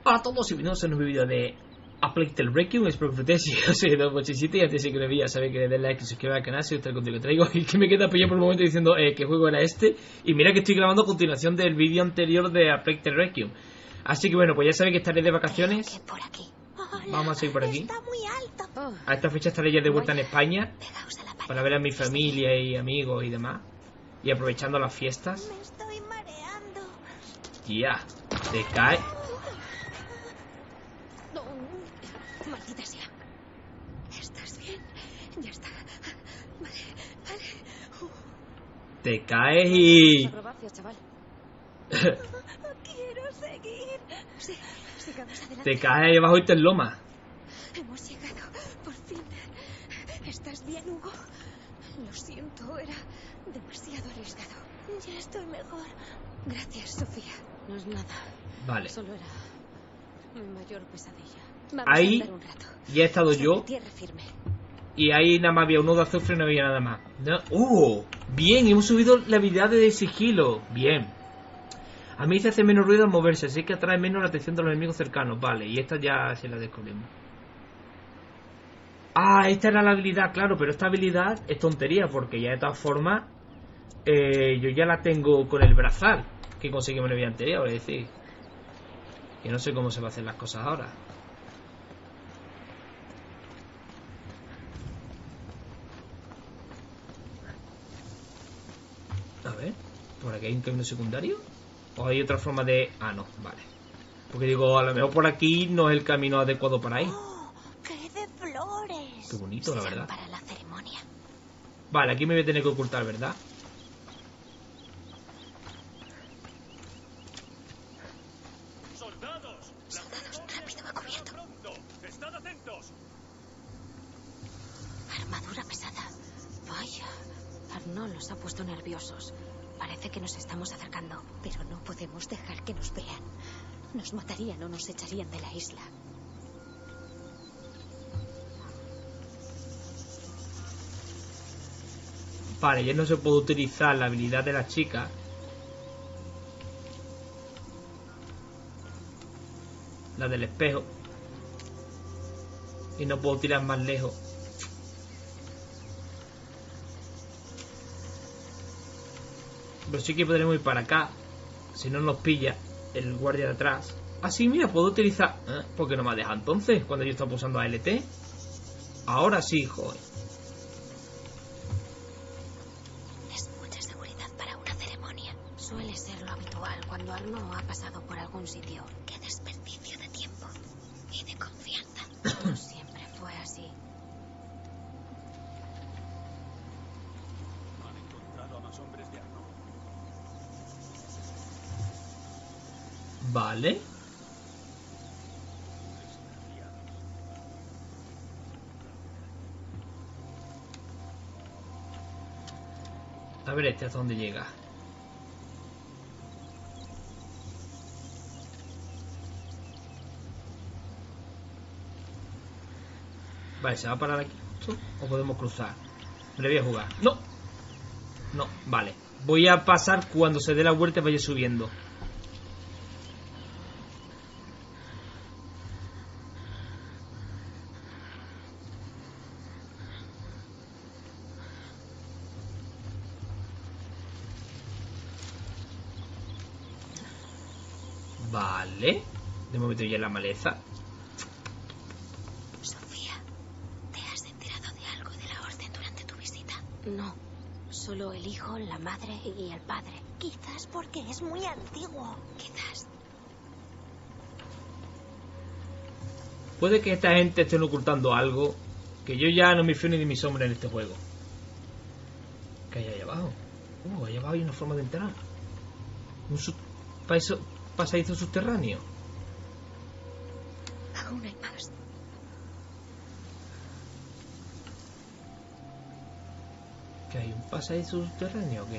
Hola a todos y bienvenidos a un nuevo vídeo de A Plague Tale Requiem. Espero que disfrutéis. Yo soy Don87 y antes de que me veía, sabéis que le den like y suscribir al canal si os gusta el contenido que traigo. Y que me queda pillado por el momento diciendo qué juego era este. Y mira que estoy grabando a continuación del vídeo anterior de A Plague Tale Requiem. Así que bueno, pues ya sabéis que estaré de vacaciones. Por aquí. Vamos a seguir por aquí. Está muy alto. A esta fecha estaré ya de vuelta en España para ver a mi familia y amigos y demás. Y aprovechando las fiestas. Me estoy mareando. Ya, te cae. No. Maldita sea. ¿Estás bien? Ya está. Vale. Te caes y... Acrobacias, chaval. Quiero seguir. Sí, sigamos adelante. te caes ahí abajo y te enlomas. Hemos llegado, por fin. ¿Estás bien, Hugo? Lo siento, era demasiado arriesgado. Ya estoy mejor. Gracias, Sofía. No es nada. Vale. Solo era mi mayor pesadilla. Vamos Ahí a andar un rato. ya he estado Sobre yo. tierra firme. Y ahí nada más había uno de azufre y no había nada más. Bien, hemos subido la habilidad de sigilo. Bien. A mí se hace menos ruido al moverse, así que atrae menos la atención de los enemigos cercanos. Vale, y esta ya se la descubrimos. Ah, esta era la habilidad, claro, pero esta habilidad es tontería, porque ya de todas formas yo ya la tengo con el brazal que conseguimos en el vídeo anterior, es decir, que no sé cómo se va a hacer las cosas ahora. A ver, ¿por aquí hay un camino secundario? ¿O hay otra forma de...? Ah, no, vale. Porque digo, a lo mejor por aquí no es el camino adecuado para ir. ¡Oh! ¡Qué de flores! Qué bonito, la Serán verdad. para la ceremonia. Vale, aquí me voy a tener que ocultar, ¿verdad? ¡Soldados! Rápido, va cubierto. ¡Pronto! ¡Estad atentos! Armadura pesada. Vaya. Arnaud los ha puesto nerviosos. Parece que nos estamos acercando, pero no podemos dejar que nos vean. Nos matarían o nos echarían de la isla. Vale, ya no se puede utilizar la habilidad de la chica. La del espejo. Y no puedo tirar más lejos. Pero sí que podremos ir para acá. Si no nos pilla el guardia de atrás. Ah, sí, mira, puedo utilizar... ¿Por qué no me ha dejado entonces? Cuando yo estaba pulsando ALT. Ahora sí, joder. Es mucha seguridad para una ceremonia. Suele ser lo habitual cuando Arnaud ha pasado por algún sitio. Qué desperdicio de tiempo y de confianza. No siempre fue así. Han encontrado a más hombres de Arnaud. Vale. A ver este hasta dónde llega. Vale, ¿se va a parar aquí? ¿O podemos cruzar? Me lo voy a jugar. ¡No! No, vale. Voy a pasar cuando se dé la vuelta y vaya subiendo. Vale. De momento ya en la maleza. Sofía, ¿te has enterado de algo de la orden durante tu visita? No, solo el hijo, la madre y el padre. Quizás porque es muy antiguo. Quizás. Puede que esta gente estén ocultando algo. Que yo ya no me fío ni de mi sombra en este juego. ¿Qué hay ahí abajo? Ahí abajo hay una forma de entrar. Pasadizo subterráneo. Aún hay más. ¿Qué hay? ¿Un pasadizo subterráneo o qué?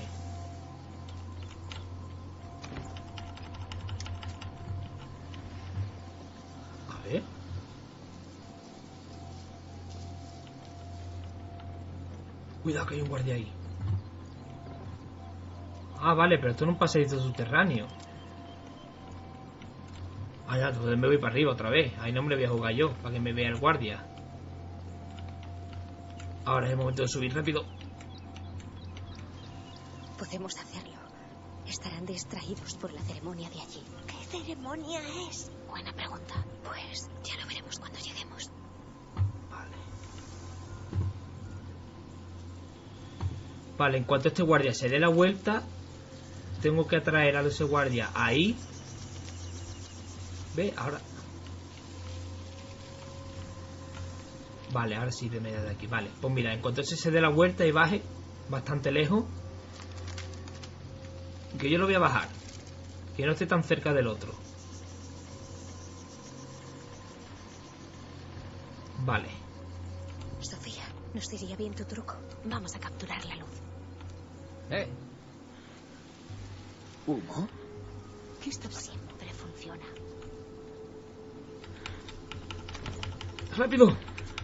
A ver. Cuidado que hay un guardia ahí. Ah, vale, pero esto no es un pasadizo subterráneo. Ah, ya, entonces me voy para arriba otra vez. Ahí no me lo voy a jugar yo, para que me vea el guardia. Ahora es el momento de subir rápido. Podemos hacerlo. Estarán distraídos por la ceremonia de allí. ¿Qué ceremonia es? Buena pregunta. Pues ya lo veremos cuando lleguemos. Vale, en cuanto este guardia se dé la vuelta, tengo que atraer a ese guardia ahí. ¿Ve? Ahora. Vale, ahora sí de media de aquí. Vale, pues mira, en cuanto ese se dé la vuelta y baje bastante lejos, que yo lo voy a bajar, que no esté tan cerca del otro. Vale. Sofía, nos iría bien tu truco. Vamos a capturar la luz. ¿Humo? ¿Qué está pasando? Siempre funciona. ¡Rápido!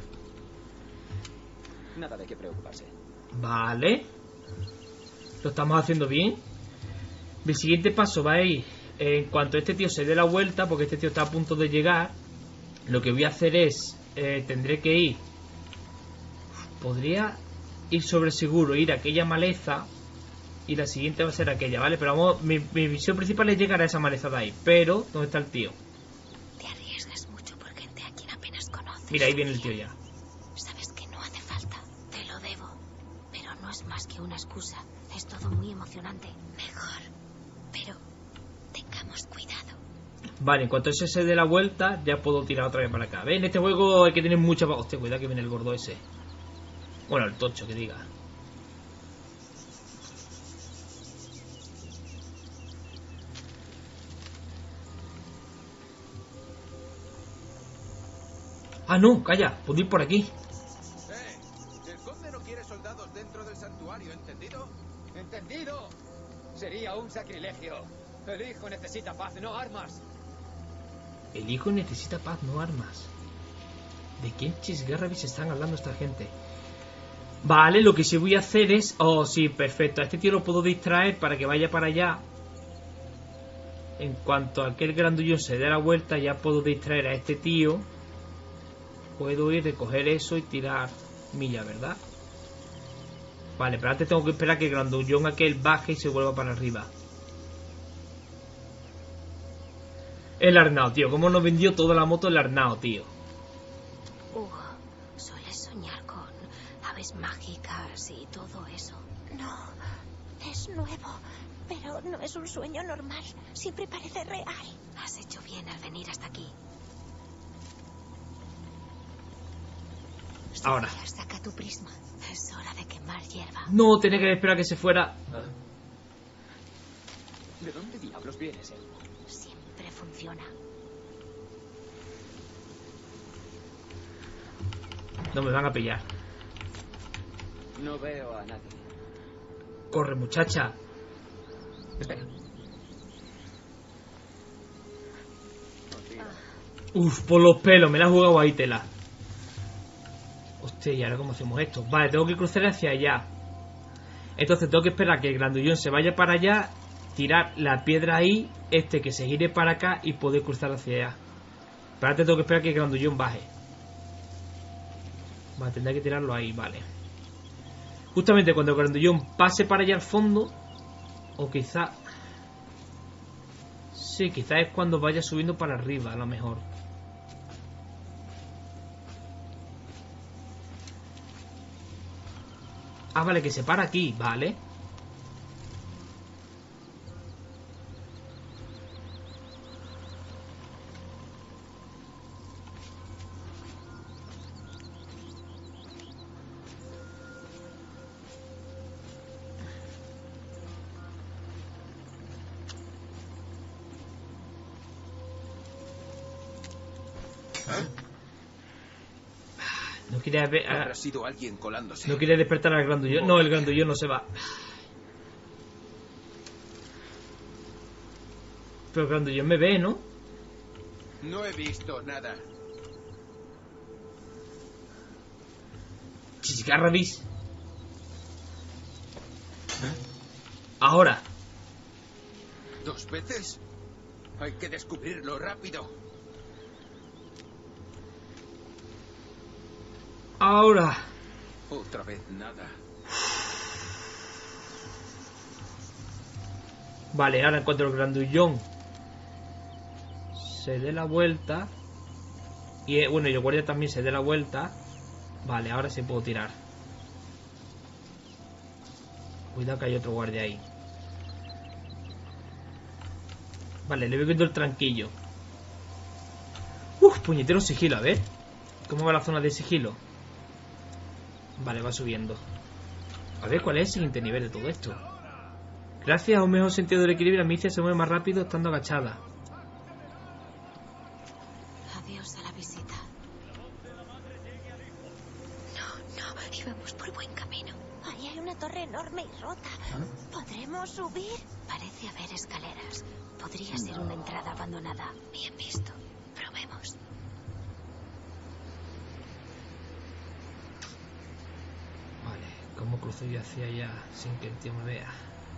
Nada de qué preocuparse. Vale. Lo estamos haciendo bien. El siguiente paso va a ir, en cuanto este tío se dé la vuelta, porque este tío está a punto de llegar, lo que voy a hacer es, tendré que ir, podría ir sobre seguro, ir a aquella maleza, y la siguiente va a ser aquella, ¿vale? Pero vamos, mi misión principal es llegar a esa maleza de ahí. Pero, ¿dónde está el tío? Te arriesgas mucho por gente a quien apenas conoces. Mira, ahí viene el tío ya. Sabes que no hace falta. Te lo debo. Pero no es más que una excusa. Es todo muy emocionante. Mejor. Pero tengamos cuidado. Vale, en cuanto ese se dé la vuelta, ya puedo tirar otra vez para acá. ¿Ves? En este juego hay que tener mucha... Hostia, cuidado que viene el gordo ese. Bueno, el tocho, que diga. Ah, no, calla, puedo ir por aquí. El conde no quiere soldados dentro del santuario, ¿entendido? ¡Entendido! Sería un sacrilegio. El hijo necesita paz, no armas. El hijo necesita paz, no armas. ¿De quién chisgarrabis están hablando esta gente? Vale, lo que sí voy a hacer es... Oh, sí, perfecto. A este tío lo puedo distraer para que vaya para allá. En cuanto a aquel grandullón se dé la vuelta, ya puedo distraer a este tío. Puedo ir, recoger eso y tirar milla, ¿verdad? Vale, pero antes tengo que esperar que el grandullón aquel baje y se vuelva para arriba. El Arnao, tío. ¿Cómo nos vendió toda la moto el Arnao, tío? ¿Sueles soñar con aves mágicas y todo eso? No, es nuevo. Pero no es un sueño normal. Siempre parece real. Has hecho bien al venir hasta aquí. Ahora. Saca tu prisma. Es hora de quemar hierba. No, tenía que esperar a que se fuera. ¿De dónde diablos vienes, él? Siempre funciona. No me van a pillar. No veo a nadie. Corre, muchacha. Espera. Uf, por los pelos, me la he jugado ahí, tela. Hostia, ¿y ahora cómo hacemos esto? Vale, tengo que cruzar hacia allá. Entonces tengo que esperar a que el grandullón se vaya para allá, tirar la piedra ahí, que se gire para acá y poder cruzar hacia allá. Pero antes tengo que esperar a que el grandullón baje. Vale, tendré que tirarlo ahí, vale. Justamente cuando el grandullón pase para allá al fondo, o quizá... Sí, quizá es cuando vaya subiendo para arriba, a lo mejor. Ah, vale, que se para aquí, vale. No quiere ver... Habrá sido alguien colándose. No quiere despertar al grandullón. No, el grandullón no se va. Pero el grandullón me ve, ¿no? No he visto nada. Chisgarrabis. Ahora. ¿2 veces? Hay que descubrirlo rápido. Ahora. Otra vez nada. Vale, ahora encuentro el grandullón. Se dé la vuelta. Y bueno, y el guardia también se dé la vuelta. Vale, ahora sí puedo tirar. Cuidado que hay otro guardia ahí. Vale, le voy viendo el tranquillo. Puñetero sigilo, a ver. ¿Cómo va la zona de sigilo? Vale, va subiendo. A ver cuál es el siguiente nivel de todo esto. Gracias a un mejor sentido del equilibrio, la milicia se mueve más rápido estando agachada. Adiós a la visita. No, íbamos por buen camino. Ahí hay una torre enorme y rota. ¿Podremos subir? Parece haber escaleras. Podría ser una entrada abandonada. Bien visto. Probemos. Vale, ¿cómo cruzo yo hacia allá sin que el tío me vea?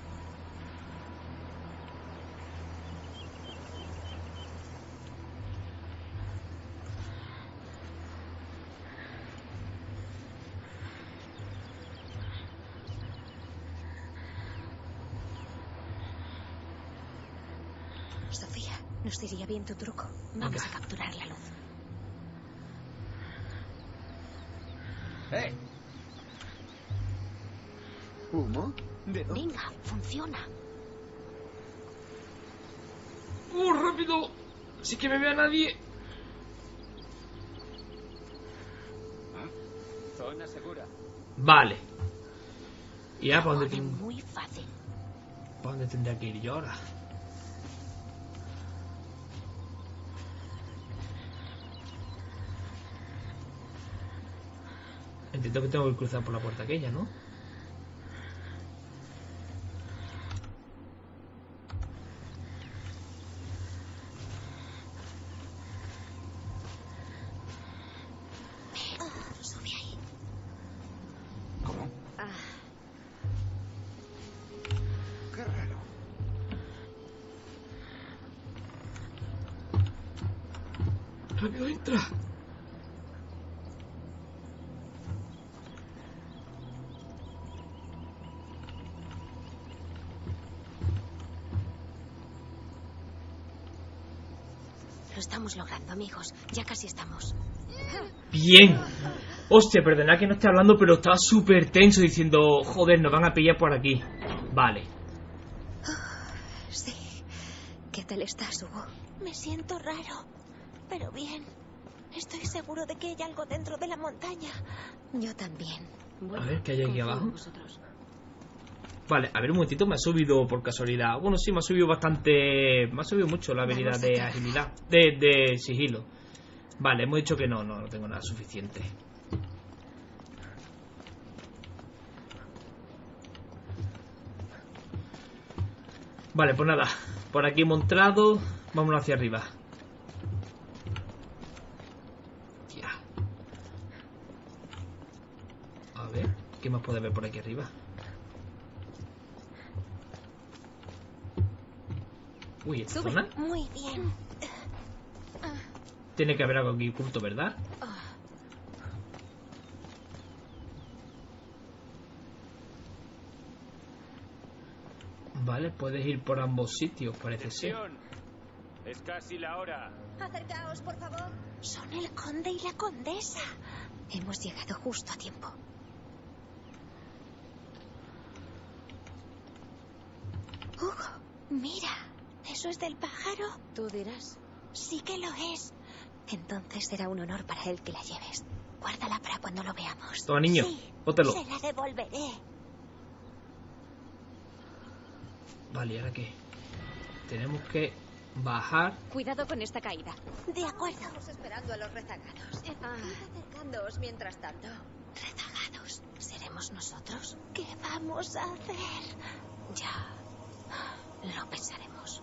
Sofía, nos iría bien tu truco. Vamos a capturar la luz. ¿Humo? ¿De dónde? Venga, funciona. ¡Rápido! ¡Así que me vea nadie! Zona segura. Vale. ¿Y ahora para Orden muy fácil. dónde tendría que ir yo ahora? Entiendo que tengo que cruzar por la puerta aquella, ¿no? Sube ahí. ¿Cómo? Qué raro. ¡Rápido, entra! Lo estamos logrando, amigos. Ya casi estamos. ¡Bien! Hostia, perdonad que no esté hablando, pero estaba súper tenso diciendo... Joder, nos van a pillar por aquí. Vale. Sí. ¿Qué tal estás, Hugo? Me siento raro, pero bien. Estoy seguro de que hay algo dentro de la montaña. Yo también. A ver, ¿qué hay aquí confío en abajo? vosotros. Vale, a ver un momentito, me ha subido por casualidad. Bueno, sí, me ha subido bastante... Me ha subido mucho la habilidad Vamos a de trabajar. agilidad. De sigilo. Vale, hemos dicho que no tengo nada suficiente. Vale, pues nada. Por aquí hemos entrado. Vámonos hacia arriba. Ya. A ver, ¿qué más puede haber por aquí arriba? Uy, ¿esta Sube. zona? Muy bien. Tiene que haber algo aquí oculto, ¿verdad? Vale, puedes ir por ambos sitios, parece ser. Atención. Es casi la hora. Acercaos, por favor. Son el conde y la condesa. Hemos llegado justo a tiempo. Hugo, mira. ¿Eso es del pájaro? Tú dirás. Sí que lo es. Entonces será un honor para él que la lleves. Guárdala para cuando lo veamos. Toma, niño, Sí, pótelo. se la devolveré. Vale, ¿y ahora qué? Tenemos que bajar. Cuidado con esta caída. De acuerdo. Estamos esperando a los rezagados. Id acercándoos mientras tanto. Rezagados. ¿Seremos nosotros? ¿Qué vamos a hacer? Ya. Lo pensaremos.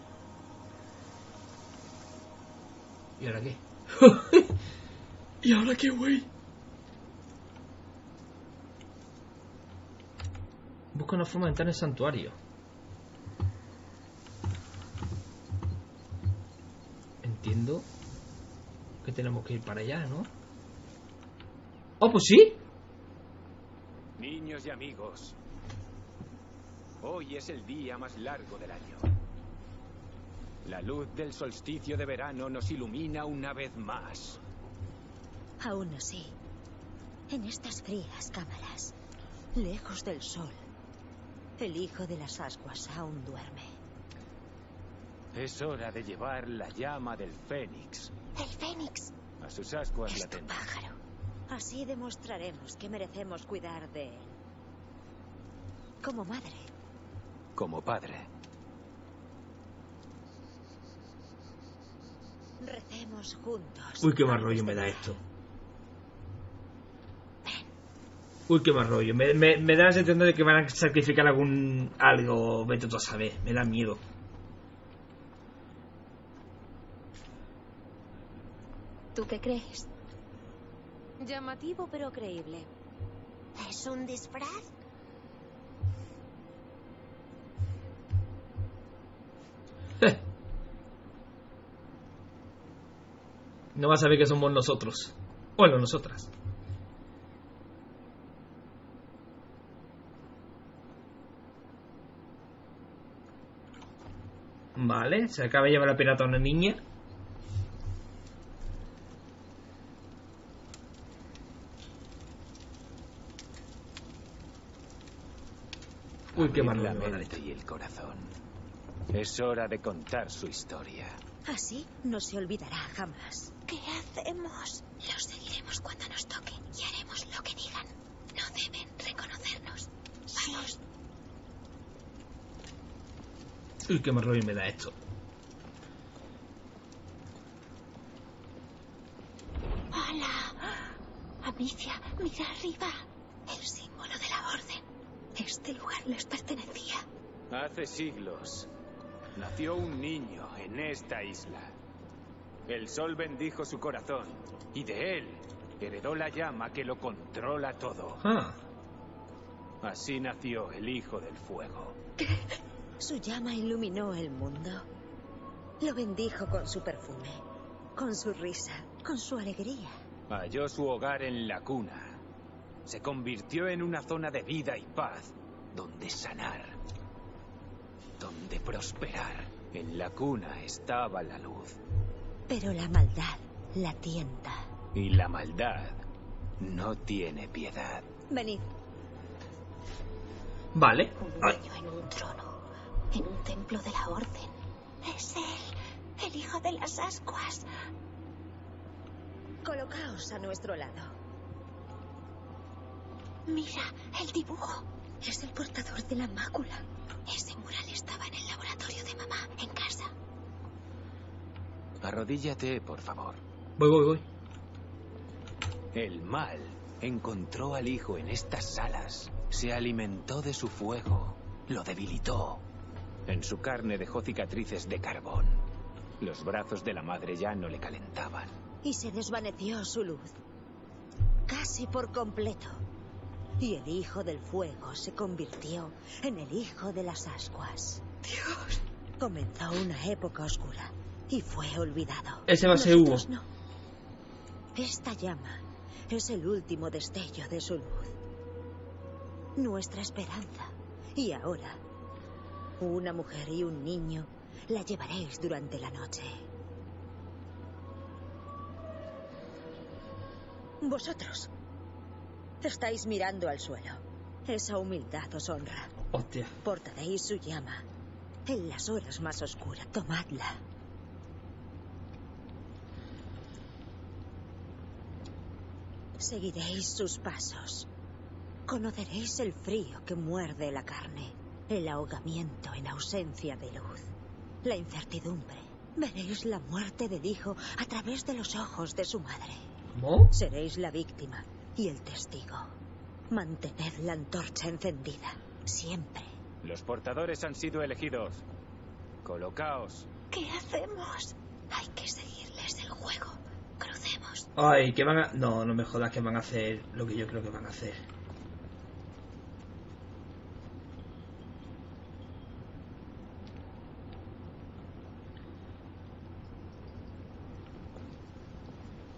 ¿Y ahora qué? ¿Y ahora qué, güey? Busca una forma de entrar en el santuario. entiendo que tenemos que ir para allá, ¿no? ¡Oh, pues sí! Niños y amigos, hoy es el día más largo del año. La luz del solsticio de verano nos ilumina una vez más. Aún así, en estas frías cámaras, lejos del sol, el hijo de las ascuas aún duerme. Es hora de llevar la llama del Fénix El Fénix a sus ascuas es tu latentes. pájaro. Así demostraremos que merecemos cuidar de él. Como madre. Como padre. Recemos juntos. Uy, qué mal antes rollo de me da morir. esto. Uy, qué mal rollo. Me da la sensación de que van a sacrificar algo. Vete tú a saber. Me da miedo. ¿Tú qué crees? Llamativo pero creíble. ¿Es un disfraz? No vas a ver que somos nosotros. Bueno, nosotras. Vale, se acaba de llevar la pirata a una niña. Uy, qué mal Abrid la rollo me da mente esto. y el corazón. Es hora de contar su historia. Así no se olvidará jamás. ¿Qué hacemos? Los seguiremos cuando nos toque y haremos lo que digan. No deben reconocernos. Vamos. Uy, qué mal rollo me da esto. ¡Hola! Amicia, mira arriba. El símbolo de la orden. Este lugar les pertenecía. Hace siglos nació un niño en esta isla. El sol bendijo su corazón y de él heredó la llama que lo controla todo. Ah, Así nació el Hijo del Fuego. Su llama iluminó el mundo. Lo bendijo con su perfume, con su risa, con su alegría. Halló su hogar en la cuna. Se convirtió en una zona de vida y paz, donde sanar, donde prosperar. En la cuna estaba la luz. Pero la maldad la tienta. Y la maldad no tiene piedad. Venid. vale. Un Ay, niño en un trono, en un templo de la orden. Es él, el hijo de las ascuas. Colocaos a nuestro lado. Mira, el dibujo. Es el portador de la mácula. Ese mural estaba en el laboratorio de mamá, en casa. Arrodíllate, por favor. voy. El mal encontró al hijo en estas salas. Se alimentó de su fuego. Lo debilitó. En su carne dejó cicatrices de carbón. Los brazos de la madre ya no le calentaban. Y se desvaneció su luz. Casi por completo. Y el hijo del fuego se convirtió en el hijo de las ascuas. Dios. Comenzó una época oscura y fue olvidado. Ese va a ser Hugo. Nosotros no. Esta llama es el último destello de su luz. Nuestra esperanza. Y ahora, una mujer y un niño la llevaréis durante la noche. Vosotros estáis mirando al suelo. Esa humildad os honra. Hostia. Portaréis su llama. En las horas más oscuras, tomadla. Seguiréis sus pasos. Conoceréis el frío que muerde la carne, el ahogamiento en ausencia de luz, la incertidumbre. Veréis la muerte del hijo a través de los ojos de su madre. ¿Cómo? Seréis la víctima y el testigo. Mantened la antorcha encendida, siempre. Los portadores han sido elegidos. Colocaos. ¿Qué hacemos? Hay que seguirles el juego. Crucemos. Ay, ¿qué van a...? No, no me jodas que van a hacer lo que yo creo que van a hacer.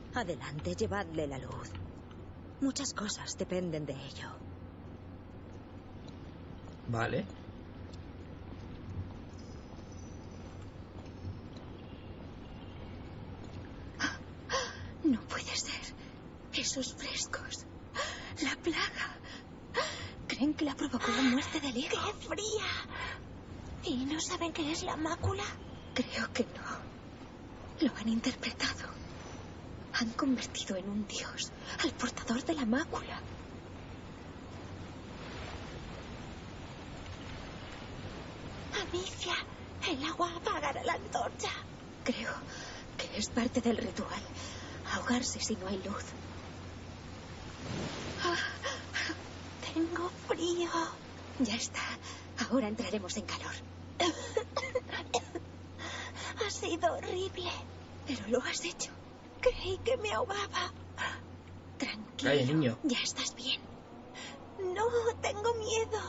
Adelante, llevadle la luz. Muchas cosas dependen de ello. Vale. No puede ser. Esos frescos. La plaga. ¿Creen que la provocó la muerte del hijo? ¡Qué fría! ¿Y no saben qué es la mácula? Creo que no. Lo han interpretado. Han convertido en un dios al portador de la mácula. Amicia, el agua apagará la antorcha. Creo que es parte del ritual. Ahogarse si no hay luz. Tengo frío. Ya está. Ahora entraremos en calor. Ha sido horrible. Pero lo has hecho. Creí que me ahogaba. Tranquilo. Calla, niño. Ya estás bien. No, tengo miedo.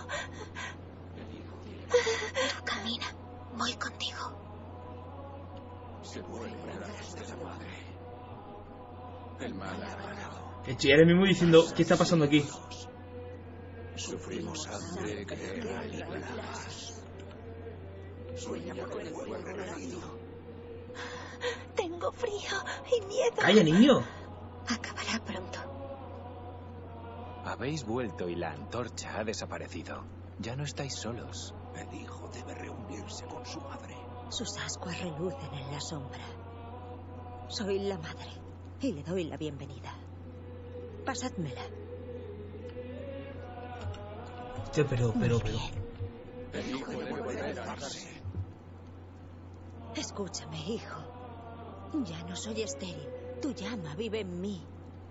Camina. Voy contigo. Se vuelve brazos de la madre. El mal ha ganado. Estoy ahora mismo diciendo, ¿qué está pasando aquí? Sufrimos hambre, guerra y plagas. Sueña con el fuego renacido. Tengo frío y miedo. Calla, niño. Acabará pronto. Habéis vuelto y la antorcha ha desaparecido. Ya no estáis solos. El hijo debe reunirse con su madre. Sus ascuas relucen en la sombra. Soy la madre y le doy la bienvenida. Pasádmela. Hostia, pero. El hijo debe revelarse. Escúchame, hijo. Ya no soy estéril. Tu llama vive en mí.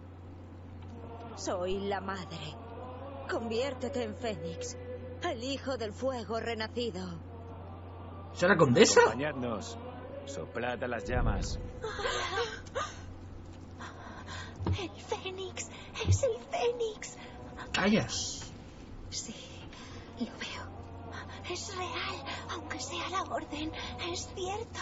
Soy la madre. Conviértete en Fénix, el hijo del fuego renacido. ¿Es la condesa? Acompañadnos. Soplad a las llamas. El Fénix. Es el Fénix. Calla. Sí, lo veo. Es real, aunque sea la orden. Es cierto.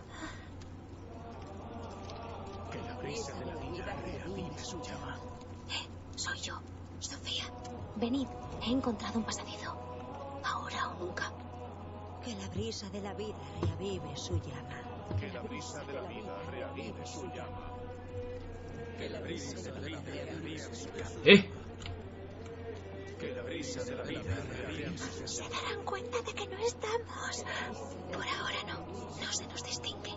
Que la brisa de la vida reavive su llama. Soy yo, Sofía. Venid, he encontrado un pasadizo. Ahora o nunca. Que la brisa de la vida reavive su llama. Que la brisa de la vida reavive su llama. Que la brisa de la vida reavive su llama. Que la brisa de la vida reavive su llama. Se darán cuenta de que no estamos. Por ahora no. No se nos distingue.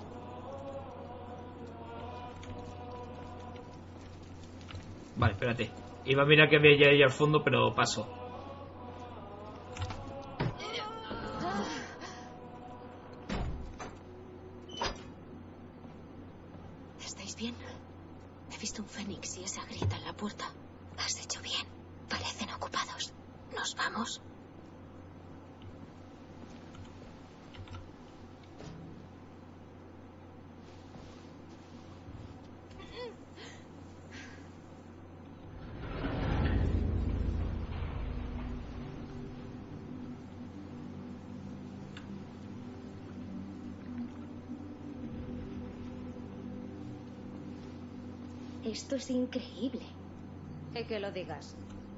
Vale, espérate. Iba a mirar que había ya ahí al fondo, pero paso. ¿Estáis bien? He visto un fénix y esa grita en la puerta. Has hecho bien. Parecen ocupados. ¿Nos vamos? Esto es increíble. Y que lo digas.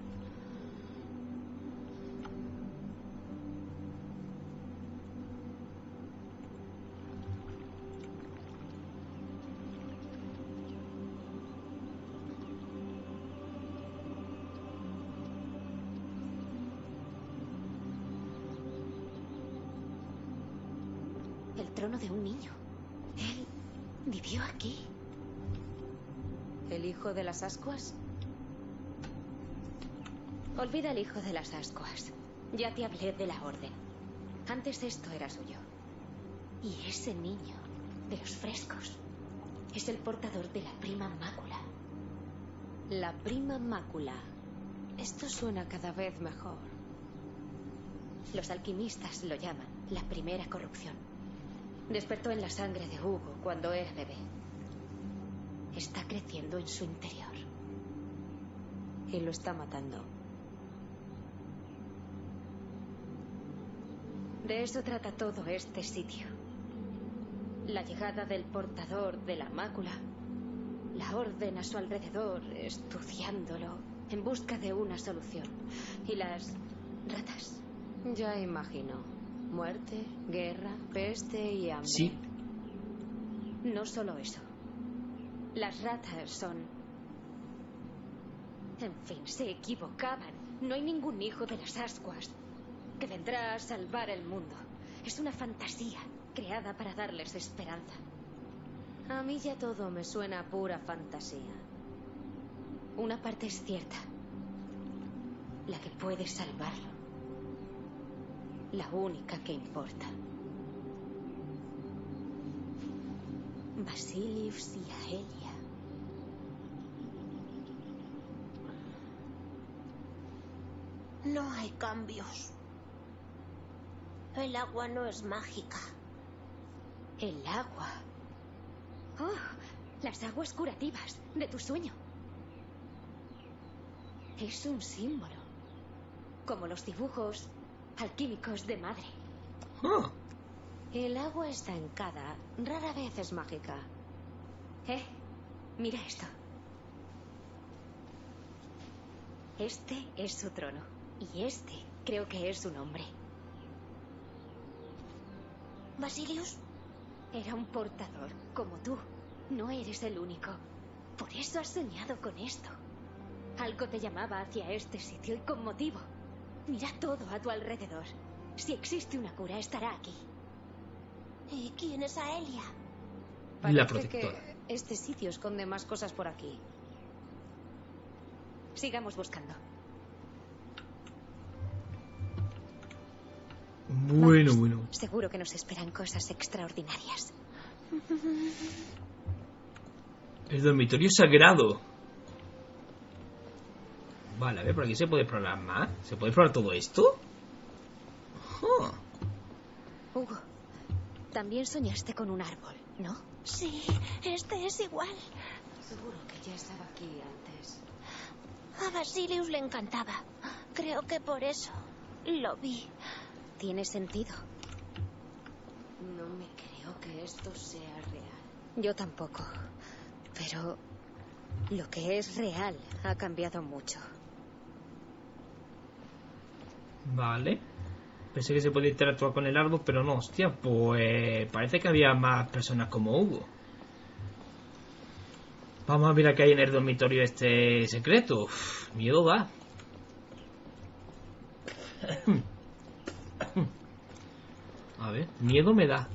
El trono de un niño. Él vivió aquí. ¿El hijo de las ascuas? Olvida el hijo de las ascuas. Ya te hablé de la orden. Antes esto era suyo. Y ese niño, de los frescos, es el portador de la prima mácula. La prima mácula. Esto suena cada vez mejor. Los alquimistas lo llaman la primera corrupción. Despertó en la sangre de Hugo cuando era bebé. Está creciendo en su interior. Y lo está matando. De eso trata todo este sitio. La llegada del portador de la mácula la orden a su alrededor, estudiándolo, en busca de una solución. Y las ratas. Ya imagino. Muerte, guerra, peste y hambre. Sí. No solo eso. Las ratas son... En fin, se equivocaban. No hay ningún hijo de las ascuas que vendrá a salvar el mundo. Es una fantasía creada para darles esperanza. A mí ya todo me suena a pura fantasía. Una parte es cierta. La que puede salvarlo. La única que importa. Basilius y Aelia. No hay cambios. El agua no es mágica. El agua. Oh, las aguas curativas de tu sueño. Es un símbolo. Como los dibujos alquímicos de madre. Ah, El agua estancada rara vez es mágica. Mira esto. Este es su trono. Y este creo que es su nombre. ¿Basilius? Era un portador, como tú. No eres el único. Por eso has soñado con esto. Algo te llamaba hacia este sitio y con motivo. Mira todo a tu alrededor. Si existe una cura, estará aquí. ¿Y quién es Aelia? la Parece protectora. que este sitio esconde más cosas por aquí. Sigamos buscando. Bueno, Vamos. bueno. Seguro que nos esperan cosas extraordinarias. El dormitorio sagrado. Vale, a ver, por aquí se puede explorar más. ¿Se puede explorar todo esto? Ah, Hugo, también soñaste con un árbol, ¿no? Sí, este es igual. Seguro que ya estaba aquí antes. A Basilius le encantaba. Creo que por eso lo vi. Tiene sentido. No me creo que esto sea real. Yo tampoco. Pero lo que es real ha cambiado mucho. vale. Pensé que se podía interactuar con el árbol, pero no, hostia, pues parece que había más personas como Hugo. Vamos a ver qué hay en el dormitorio este secreto. Uf, miedo da. A ver, miedo me da.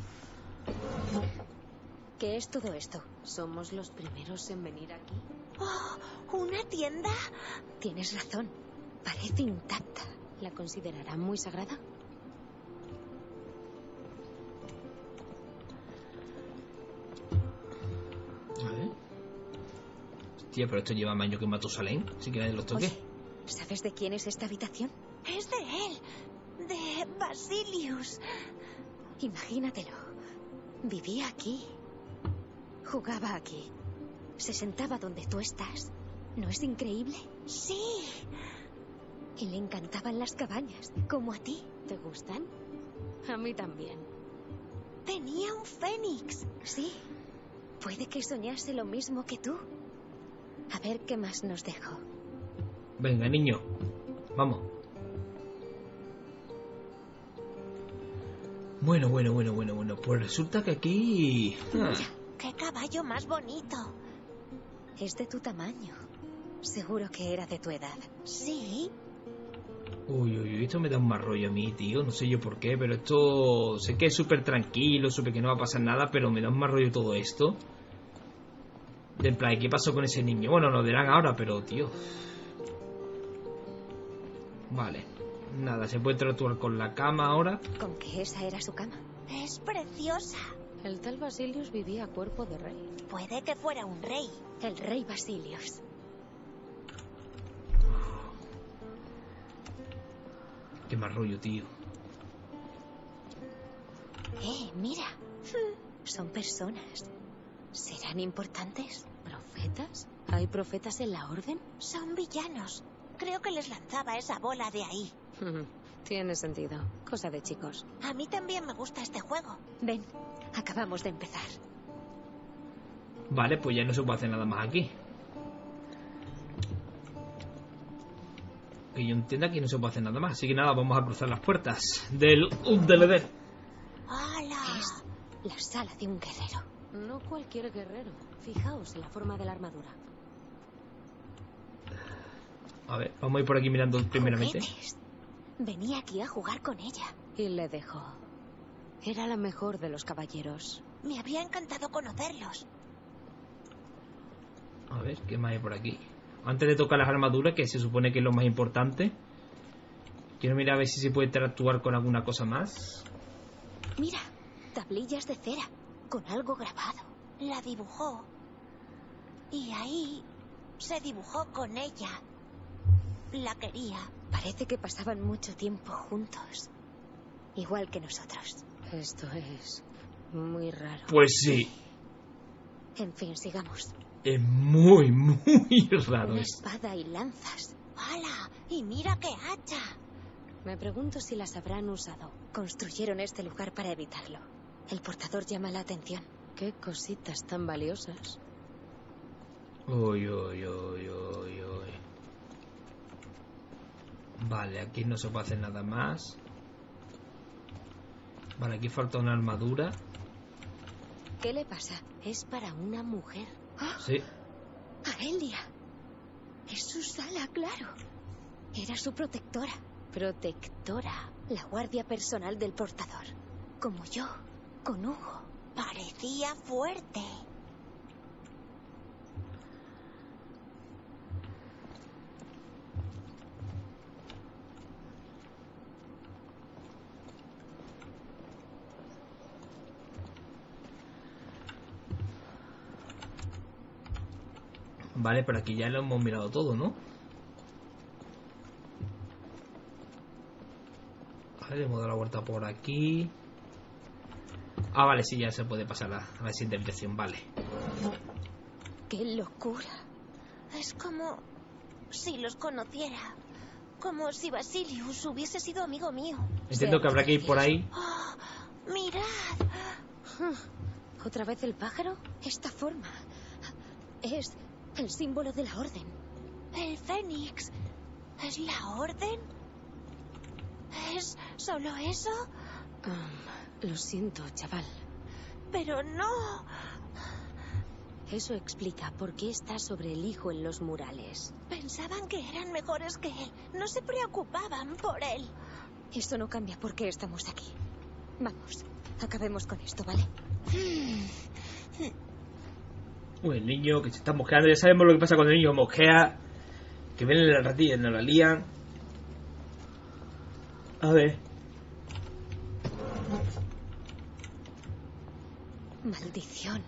¿Qué es todo esto? ¿Somos los primeros en venir aquí? Oh, ¿una tienda? Tienes razón. Parece intacta. ¿La considerarán muy sagrada? A ver. Hostia, pero esto lleva más años que Matusalén. Así que nadie los toque. Oye, ¿sabes de quién es esta habitación? Es de él. De Basilius. Imagínatelo. Vivía aquí. Jugaba aquí. Se sentaba donde tú estás. ¿No es increíble? Sí. Y le encantaban las cabañas, como a ti. ¿Te gustan? A mí también. Tenía un fénix. Sí. Puede que soñase lo mismo que tú. A ver qué más nos dejó. Venga, niño. Vamos. Bueno. Pues resulta que aquí... Mira, qué caballo más bonito. Es de tu tamaño. Seguro que era de tu edad. Sí. Uy, esto me da un mal rollo a mí, tío. No sé yo por qué, pero esto... Sé que es súper tranquilo, supe que no va a pasar nada, pero me da un mal rollo todo esto. De en plan, ¿qué pasó con ese niño? Bueno, lo dirán ahora, pero, tío... Vale. Nada, se puede interactuar con la cama ahora. ¿Con que esa era su cama? Es preciosa. El tal Basilius vivía a cuerpo de rey. Puede que fuera un rey. El rey Basilius. Qué mal rollo, tío. Mira. Son personas. ¿Serán importantes? ¿Profetas? ¿Hay profetas en la orden? Son villanos. Creo que les lanzaba esa bola de ahí. Tiene sentido. Cosa de chicos. A mí también me gusta este juego. Ven, acabamos de empezar. Vale, pues ya no se puede hacer nada más aquí. Que yo entienda que no se puede hacer nada más. Así que nada, vamos a cruzar las puertas del UDLD. ¡Hala! Es la sala de un guerrero. No cualquier guerrero. Fijaos en la forma de la armadura. A ver, vamos a ir por aquí mirando primeramente. Juguetes. Venía aquí a jugar con ella. Y le dejó. Era la mejor de los caballeros. Me habría encantado conocerlos. A ver, ¿qué más hay por aquí? Antes de tocar las armaduras, que se supone que es lo más importante, quiero mirar a ver si se puede interactuar con alguna cosa más. Mira, tablillas de cera, con algo grabado. La dibujó. Y ahí se dibujó con ella. La quería. Parece que pasaban mucho tiempo juntos. Igual que nosotros. Esto es muy raro. Pues sí, En fin, sigamos. es muy, muy raro Una esto. espada y lanzas. ¡Hala! Y mira qué hacha. Me pregunto si las habrán usado. Construyeron este lugar para evitarlo. El portador llama la atención. Qué cositas tan valiosas. Uy, uy, uy, uy, uy. Vale, aquí no se puede hacer nada más. Vale, aquí falta una armadura. ¿Qué le pasa? Es para una mujer. Sí. Aelia. Es su sala, claro. Era su protectora. Protectora. La guardia personal del portador. Como yo, con Hugo. Parecía fuerte. Vale, pero aquí ya lo hemos mirado todo, ¿no? Vale, hemos dado la vuelta por aquí. Ah, vale, sí, ya se puede pasar a la siguiente habitación, vale. ¡Qué locura! Es como si los conociera. Como si Basilius hubiese sido amigo mío. Entiendo que habrá que ir por ahí. ¡Oh! ¡Mirad! ¿Otra vez el pájaro? Esta forma es el símbolo de la orden. El Fénix. ¿Es la orden? ¿Es solo eso? Lo siento, chaval. Pero no. Eso explica por qué está sobre el hijo en los murales. Pensaban que eran mejores que él. No se preocupaban por él. Eso no cambia por qué estamos aquí. Vamos, acabemos con esto, ¿vale? Uy, el niño que se está mosqueando. Ya sabemos lo que pasa cuando el niño mosquea. Que vienen las ratillas y no la lían. A ver. Maldición.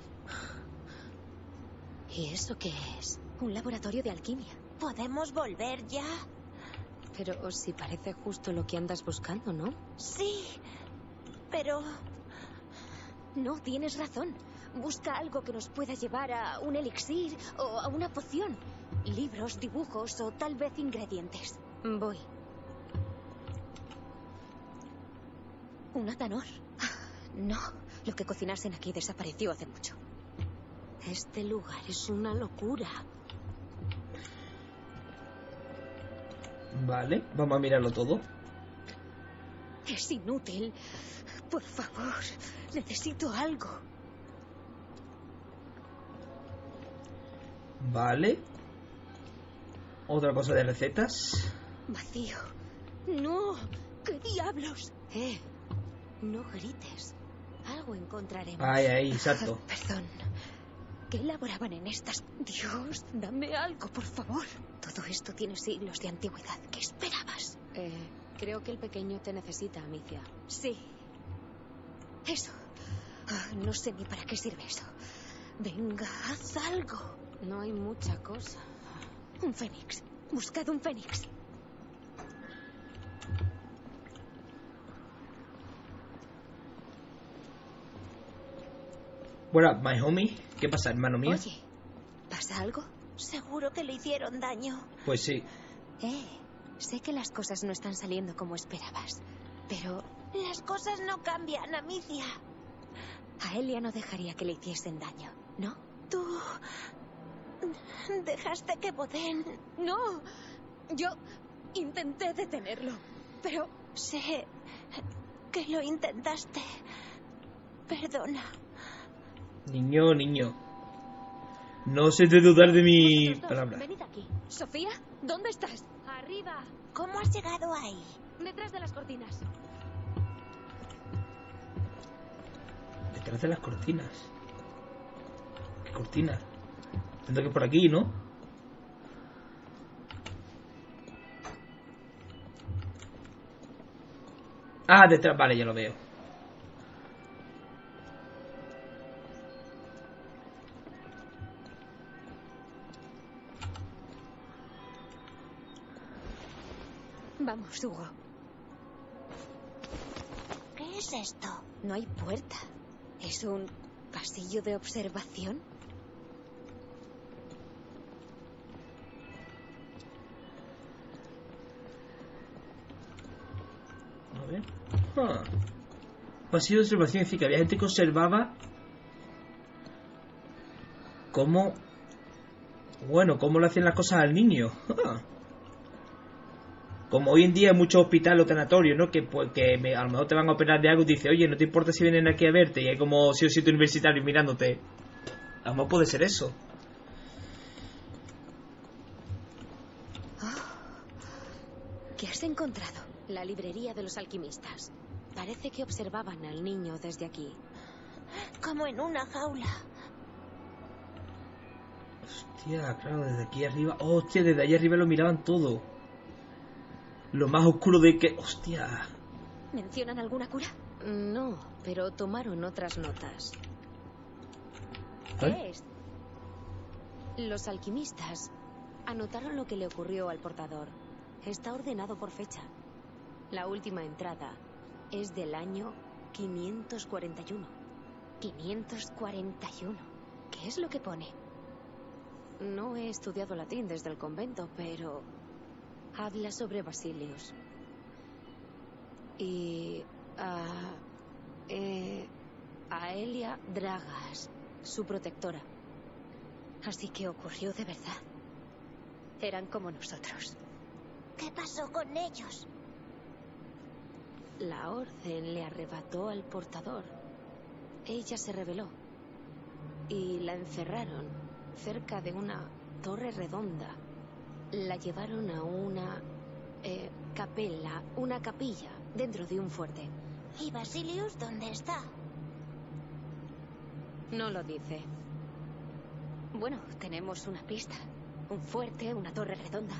¿Y eso qué es? Un laboratorio de alquimia. ¿Podemos volver ya? Pero si parece justo lo que andas buscando, ¿no? Sí. Pero... No, tienes razón. Busca algo que nos pueda llevar a un elixir o a una poción. Libros, dibujos o tal vez ingredientes. Voy. ¿Un atanor? No, lo que cocinasen aquí desapareció hace mucho. Este lugar es una locura. Vale, vamos a mirarlo todo. Es inútil. Por favor, necesito algo. Vale. Otra cosa de recetas. Vacío. No, ¿qué diablos? No grites. Algo encontraremos. Ahí, exacto. Perdón. ¿Qué elaboraban en estas? Dios, dame algo, por favor. Todo esto tiene siglos de antigüedad. ¿Qué esperabas? Creo que el pequeño te necesita, Amicia. Sí. Eso. No sé ni para qué sirve eso. Venga, haz algo. No hay mucha cosa. Un fénix. Buscad un fénix. Bueno, my homie. ¿Qué pasa, hermano mío? Oye, ¿pasa algo? Seguro que le hicieron daño. Pues sí. Sé que las cosas no están saliendo como esperabas, pero Las cosas no cambian, Amicia. a Elia no dejaría que le hiciesen daño, ¿no? Tú... dejaste que Boden... No, yo intenté detenerlo, pero... Sé que lo intentaste. Perdona. Niño, niño. No se te dudar de mi palabra. Venid aquí. Sofía, ¿dónde estás? Arriba, ¿Cómo has llegado ahí? detrás de las cortinas. Detrás de las cortinas. ¿Qué cortinas? Tendrá que por aquí, ¿no? Ah, detrás, vale, ya lo veo. Vamos, Hugo. ¿Qué es esto? No hay puerta. ¿Es un pasillo de observación? A ver. Ah. Pasillo de observación, es decir, que había gente que observaba cómo... Bueno, cómo le hacían las cosas al niño. Ah. Como hoy en día hay muchos hospitales o tanatorios, ¿no? Que, pues, a lo mejor te van a operar de algo y te dice, oye, no te importa si vienen aquí a verte, y hay como si un sitio universitario mirándote. A lo mejor puede ser eso. ¿Qué has encontrado? La librería de los alquimistas. Parece que observaban al niño desde aquí. Como en una jaula. Hostia, claro, desde aquí arriba... Hostia, desde allá arriba lo miraban todo. Lo más oscuro de que... Hostia. ¿Mencionan alguna cura? No, pero tomaron otras notas. ¿Qué es? Los alquimistas anotaron lo que le ocurrió al portador. Está ordenado por fecha. La última entrada es del año 541. 541. ¿Qué es lo que pone? No he estudiado latín desde el convento, pero habla sobre Basilius. Y a Aelia Dragas, su protectora. Así que ocurrió de verdad. Eran como nosotros. ¿Qué pasó con ellos? La orden le arrebató al portador. Ella se rebeló y la encerraron cerca de una torre redonda. La llevaron a una capella, una capilla dentro de un fuerte. ¿Y Basilius dónde está? No lo dice. Bueno, tenemos una pista. Un fuerte, una torre redonda.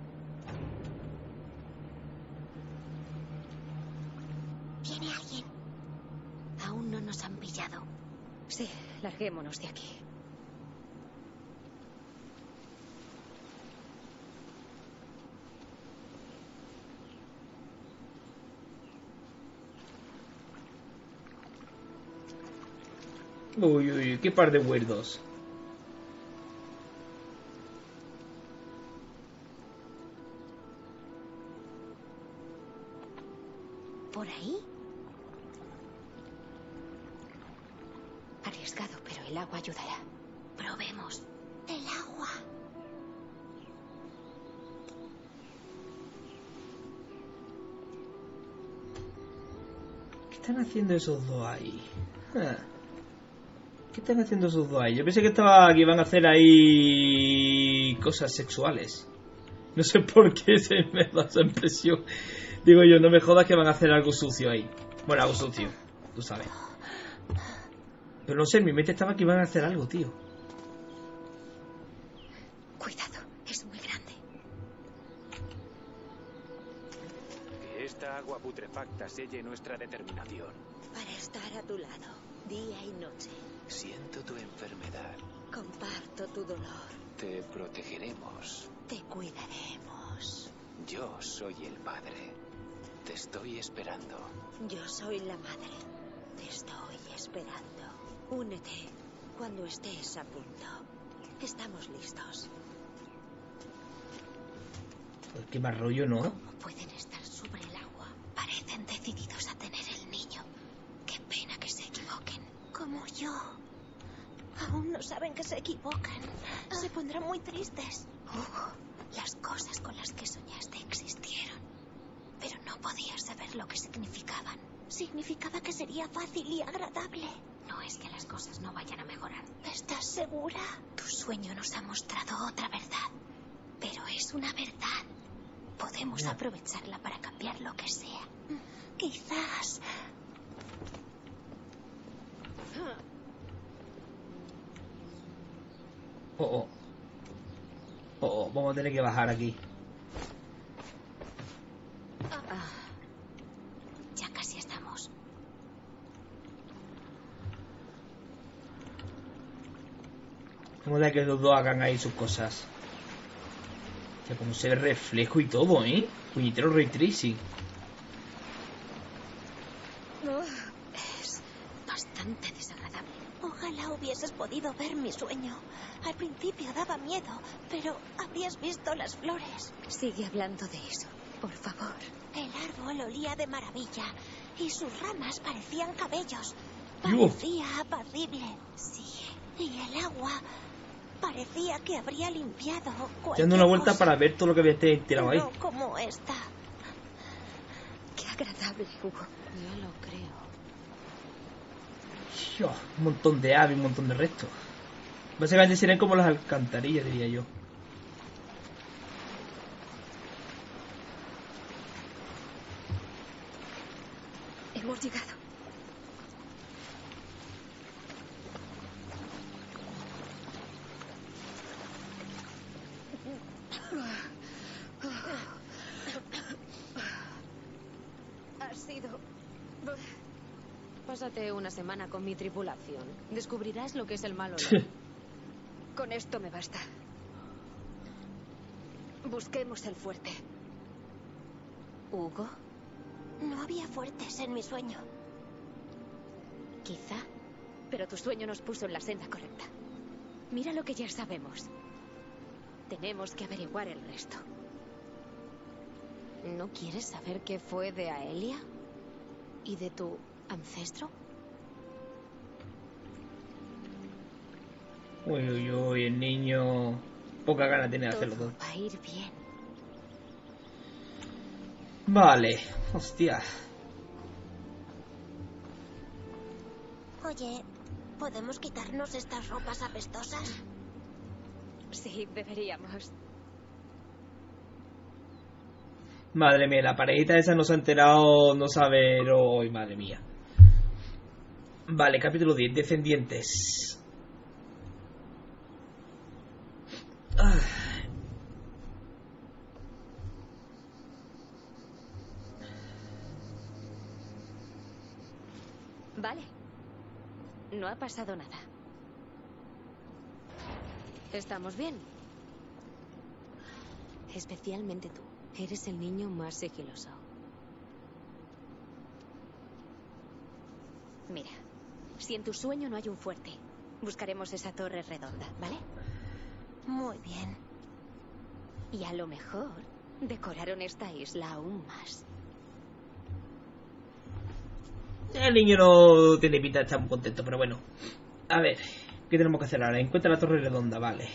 ¿Viene alguien? Aún no nos han pillado. Sí, larguémonos de aquí. Uy, uy, qué par de huerdos. ¿Por ahí? Arriesgado, pero el agua ayudará. Probemos. El agua. ¿Qué están haciendo esos dos ahí? Ah. ¿Qué están haciendo esos dos ahí? Yo pensé que iban a hacer ahí cosas sexuales. No sé por qué se me da esa impresión. Digo yo, no me jodas que van a hacer algo sucio ahí. Bueno, algo sucio, tú sabes. Pero no sé, en mi mente estaba que iban a hacer algo, tío. Cuidado, es muy grande. Que esta agua putrefacta selle nuestra determinación. Para estar a tu lado, día y noche. Siento tu enfermedad. Comparto tu dolor. Te protegeremos. Te cuidaremos. Yo soy el padre. Te estoy esperando. Yo soy la madre. Te estoy esperando. Únete cuando estés a punto. Estamos listos. Pues qué más rollo, ¿no? ¿Cómo pueden estar sobre el agua? Parecen decididos a tener el niño. Qué pena que se equivoquen. Como yo. Aún no saben que se equivocan. Se pondrán muy tristes. Hugo, las cosas con las que soñaste existieron. Pero no podías saber lo que significaban. Significaba que sería fácil y agradable. No es que las cosas no vayan a mejorar. ¿Estás segura? Tu sueño nos ha mostrado otra verdad. Pero es una verdad. Podemos aprovecharla para cambiar lo que sea. Quizás... Vamos a tener que bajar aquí. Ya casi estamos. Vamos a dejar que los dos hagan ahí sus cosas. Ya como se ve reflejo y todo, puñetero ray tracing. Es bastante desagradable. Ojalá hubieses podido ver mi sueño. Al principio daba miedo, pero habrías visto las flores. Sigue hablando de eso, por favor. El árbol olía de maravilla y sus ramas parecían cabellos. Dios. Parecía apacible. Sí. Y el agua parecía que habría limpiado cualquier Dando una vuelta cosa. para ver todo lo que había tirado ahí. No como esta. Qué agradable, Hugo. Ya lo creo. Dios, un montón de aves, un montón de restos. Básicamente serían como las alcantarillas, diría yo. Hemos llegado. Ha sido... Pásate una semana con mi tripulación. Descubrirás lo que es el mal olor. Con esto me basta. Busquemos el fuerte. ¿Hugo? No había fuertes en mi sueño. Quizá. Pero tu sueño nos puso en la senda correcta. Mira lo que ya sabemos. Tenemos que averiguar el resto. ¿No quieres saber qué fue de Aelia? ¿Y de tu ancestro? Uy, uy, uy, el niño... Poca gana tiene de hacerlo todo. Va a ir bien. Vale, hostia. Oye, ¿podemos quitarnos estas ropas apestosas? Sí, deberíamos. Madre mía, la parejita esa no se ha enterado, no sabe... Hoy, madre mía. Vale, capítulo 10, descendientes. Vale. No ha pasado nada. ¿Estamos bien? Especialmente tú. Eres el niño más sigiloso. Mira, si en tu sueño no hay un fuerte, buscaremos esa torre redonda, ¿vale? Muy bien. Y a lo mejor decoraron esta isla aún más. El niño no tiene pinta de estar muy contento, pero bueno. A ver, ¿qué tenemos que hacer ahora? Encuentra la torre redonda, vale.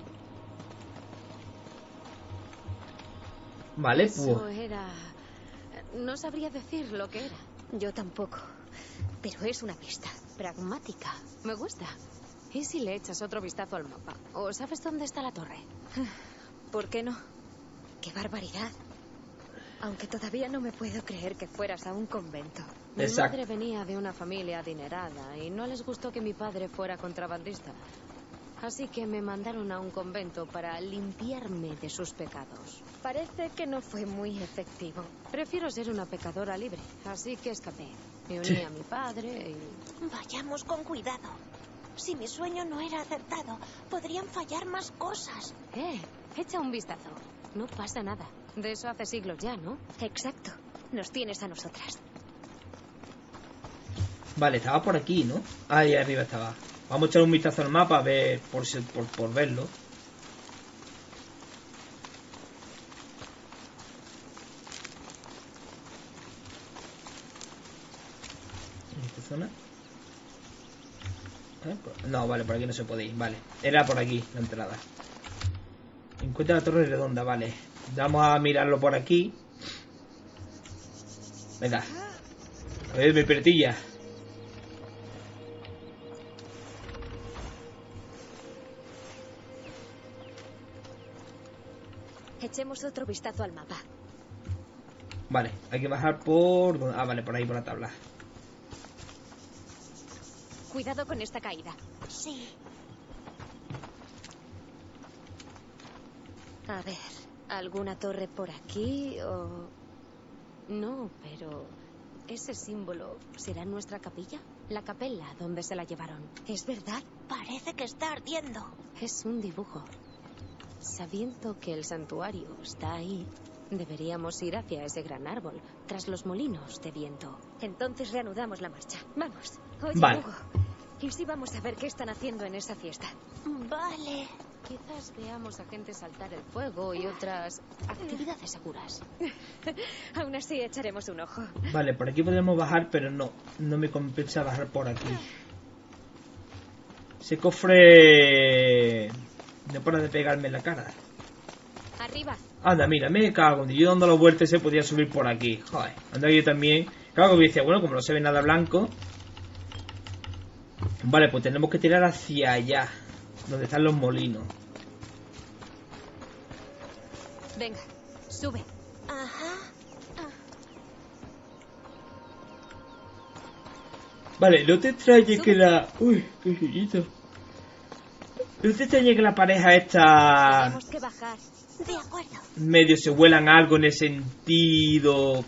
Vale, Eso pues... era... No sabría decir lo que era. Yo tampoco. Pero es una pista pragmática. Me gusta. ¿Y si le echas otro vistazo al mapa? ¿O sabes dónde está la torre? ¿Por qué no? ¡Qué barbaridad! Aunque todavía no me puedo creer que fueras a un convento. Mi madre venía de una familia adinerada y no les gustó que mi padre fuera contrabandista. Así que me mandaron a un convento para limpiarme de sus pecados. Parece que no fue muy efectivo. Prefiero ser una pecadora libre, así que escapé. Me uní a mi padre y... Vayamos con cuidado. Si mi sueño no era acertado, podrían fallar más cosas. Echa un vistazo. No pasa nada. De eso hace siglos ya, ¿no? Exacto. Nos tienes a nosotras. Vale, estaba por aquí, ¿no? Ahí arriba estaba. Vamos a echar un vistazo al mapa a ver, por verlo. En esta zona. No, vale, por aquí no se puede ir. Vale, era por aquí la entrada. Encuentra la torre redonda, vale. Vamos a mirarlo por aquí. Venga. A ver, mi pertilla. Echemos otro vistazo al mapa. Vale, hay que bajar por... Ah, vale, por ahí, por la tabla. Cuidado con esta caída. Sí. A ver, ¿alguna torre por aquí o...? No, pero... ¿ese símbolo será nuestra capilla? La capella donde se la llevaron. ¿Es verdad? Parece que está ardiendo. Es un dibujo. Sabiendo que el santuario está ahí, deberíamos ir hacia ese gran árbol, tras los molinos de viento. Entonces reanudamos la marcha. Vamos. Oye, vale. Hugo, ¿y si vamos a ver qué están haciendo en esa fiesta? Vale. Quizás veamos a gente saltar el fuego y otras actividades seguras. Aún así echaremos un ojo. Vale, por aquí podemos bajar, pero no me compensa bajar por aquí. Ese cofre no para de pegarme en la cara. Arriba. Anda, mira, me cago. Yo dando la vuelta se podía subir por aquí. Joder, anda yo también. Claro que me decía, bueno, como no se ve nada blanco. Vale, pues tenemos que tirar hacia allá, donde están los molinos. Venga, sube. Ajá. Vale, no te extrañe que la... Uy, qué sullito. No te extrañe que la pareja esta... Tenemos que bajar. De acuerdo. Medio se vuelan algo en el sentido...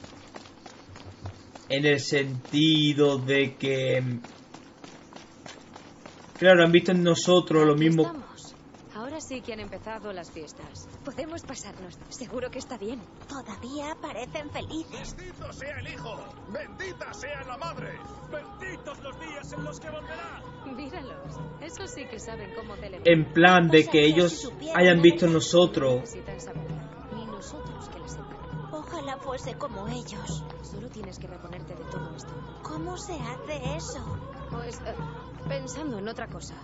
En el sentido de que... Claro, han visto en nosotros lo mismo... Estamos. Ahora sí que han empezado las fiestas. Podemos pasarnos. Seguro que está bien. Todavía parecen felices. ¡Bendito sea el Hijo! ¡Bendita sea la Madre! ¡Benditos los días en los que volverá! Míralos. Eso sí que saben cómo celebrar. En plan de que ellos hayan visto en nosotros... Necesitan saberlo. Ni nosotros que lo sepan. Ojalá fuese como ellos. Solo tienes que reponerte de todo esto. ¿Cómo se hace eso? Pues pensando en otra cosa.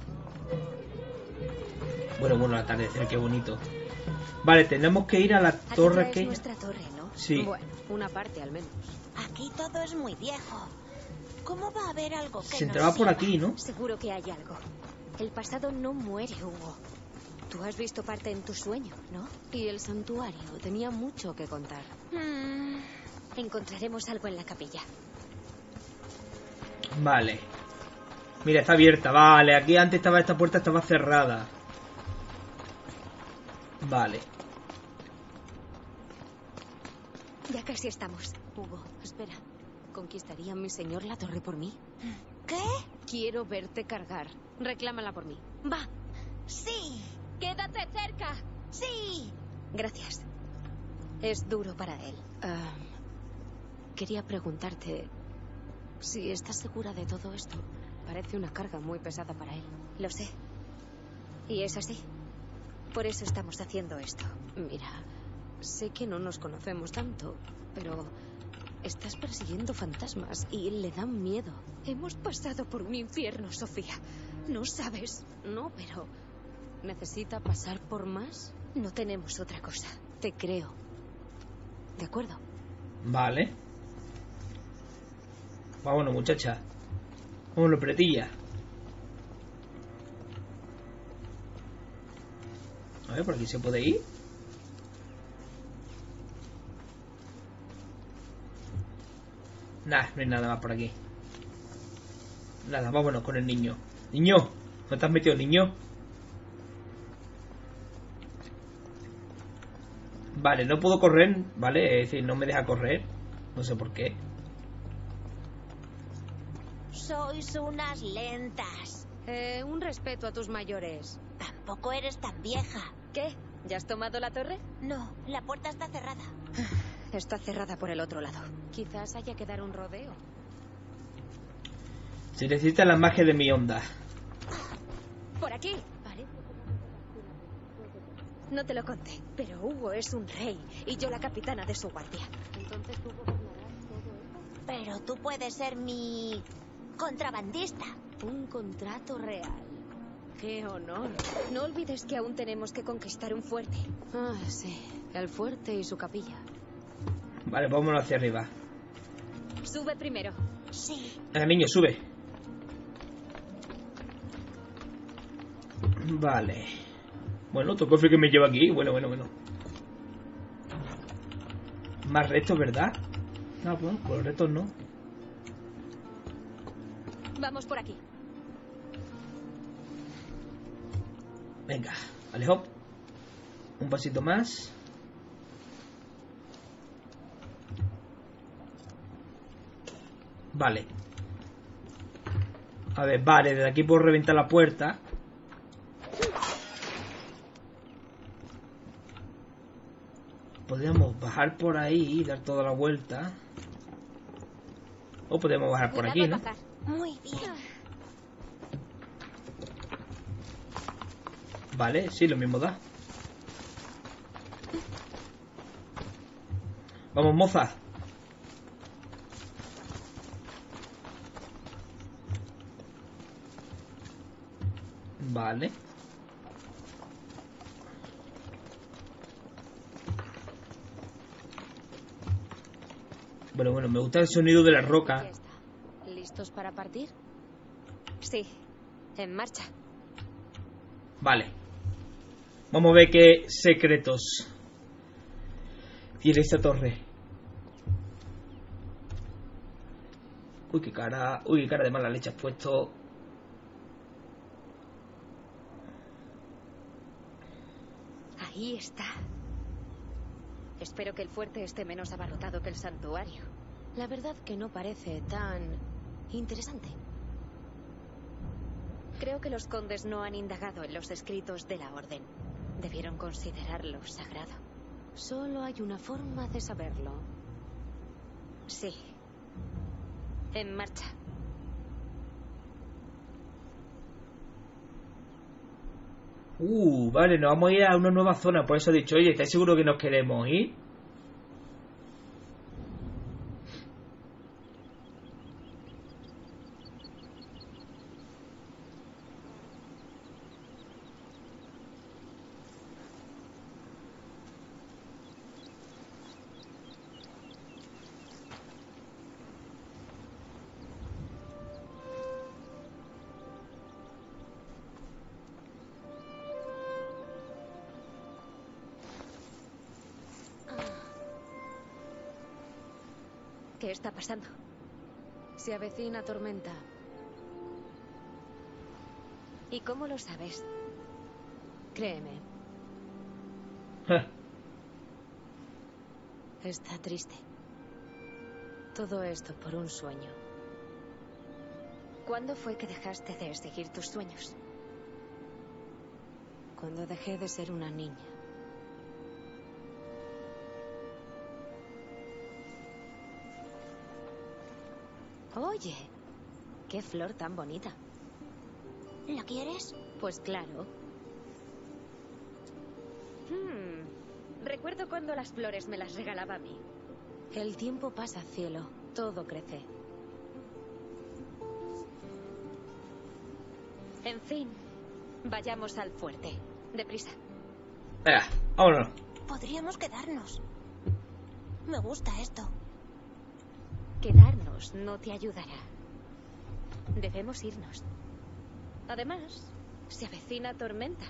Bueno, el atardecer, qué bonito. Vale, tenemos que ir a la torre Aquí que... es nuestra torre, ¿no? Sí. Bueno, una parte al menos. Aquí todo es muy viejo. ¿Cómo va a haber algo que Se nos entraba por sirva? aquí, ¿no? Seguro que hay algo. El pasado no muere, Hugo. Tú has visto parte en tu sueño, ¿no? Y el santuario tenía mucho que contar. Encontraremos algo en la capilla. Vale. Mira, está abierta, vale. Aquí antes estaba esta puerta, estaba cerrada. Vale. Ya casi estamos. Hugo, espera. ¿Conquistaría mi señor la torre por mí? ¿Qué? Quiero verte cargar. Reclámala por mí. Va. Sí. ¡Quédate cerca! Sí. Gracias. Es duro para él. Quería preguntarte si estás segura de todo esto. Parece una carga muy pesada para él. Lo sé. Y es así. Por eso estamos haciendo esto. Mira, sé que no nos conocemos tanto, pero estás persiguiendo fantasmas y le dan miedo. Hemos pasado por un infierno, Sofía. ¿No sabes? No, pero ¿necesita pasar por más? No tenemos otra cosa. Te creo. ¿De acuerdo? Vale. Vámonos, muchacha. Vámonos, pretilla. A ver, por aquí se puede ir. Nah, no hay nada más por aquí. Nada, vámonos con el niño. Niño, ¿dónde te has metido, niño? Vale, no puedo correr, ¿vale? Es decir, no me deja correr. No sé por qué. Sois unas lentas. Un respeto a tus mayores. Tampoco eres tan vieja. ¿Qué? ¿Ya has tomado la torre? No, la puerta está cerrada. Está cerrada por el otro lado. Quizás haya que dar un rodeo. Se necesita la magia de mi onda. ¡Por aquí! No te lo conté, pero Hugo es un rey y yo la capitana de su guardia. Entonces tú gobernarás todo esto. Pero tú puedes ser mi contrabandista. Un contrato real. ¡Qué honor! No olvides que aún tenemos que conquistar un fuerte. Ah, sí. El fuerte y su capilla. Vale, vámonos hacia arriba. Sube primero. Sí. Niño, sube. Vale. Bueno, otro cofre que me lleva aquí. Bueno. Más retos, ¿verdad? No, bueno, por los retos no. Vamos por aquí. Venga, vale, hop. Un pasito más. Vale. A ver, vale, desde aquí puedo reventar la puerta. Podríamos bajar por ahí y dar toda la vuelta. O podemos bajar por aquí, ¿no? Muy bien. Vale, sí, lo mismo da. Vamos, moza. Vale. Bueno, me gusta el sonido de la roca. Ya está. ¿Listos para partir? Sí. En marcha. Vale. Vamos a ver qué secretos tiene esta torre. Uy, qué cara de mala leche has puesto. Ahí está. Espero que el fuerte esté menos abarrotado que el santuario. La verdad que no parece tan interesante. Creo que los condes no han indagado en los escritos de la orden. Debieron considerarlo sagrado. Solo hay una forma de saberlo. Sí. En marcha. Vale, nos vamos a ir a una nueva zona. Por eso he dicho, oye, ¿estáis seguros que nos queremos ir? ¿Qué está pasando? Se avecina tormenta. ¿Y cómo lo sabes? Créeme. Está triste. Todo esto por un sueño. ¿Cuándo fue que dejaste de seguir tus sueños? Cuando dejé de ser una niña. Oye, qué flor tan bonita. ¿La quieres? Pues claro. Recuerdo cuando las flores me las regalaba a mí. El tiempo pasa, cielo. Todo crece. En fin, vayamos al fuerte. Deprisa. Venga, vámonos. Podríamos quedarnos. Me gusta esto. Quedarnos no te ayudará. Debemos irnos. Además, se avecina tormenta.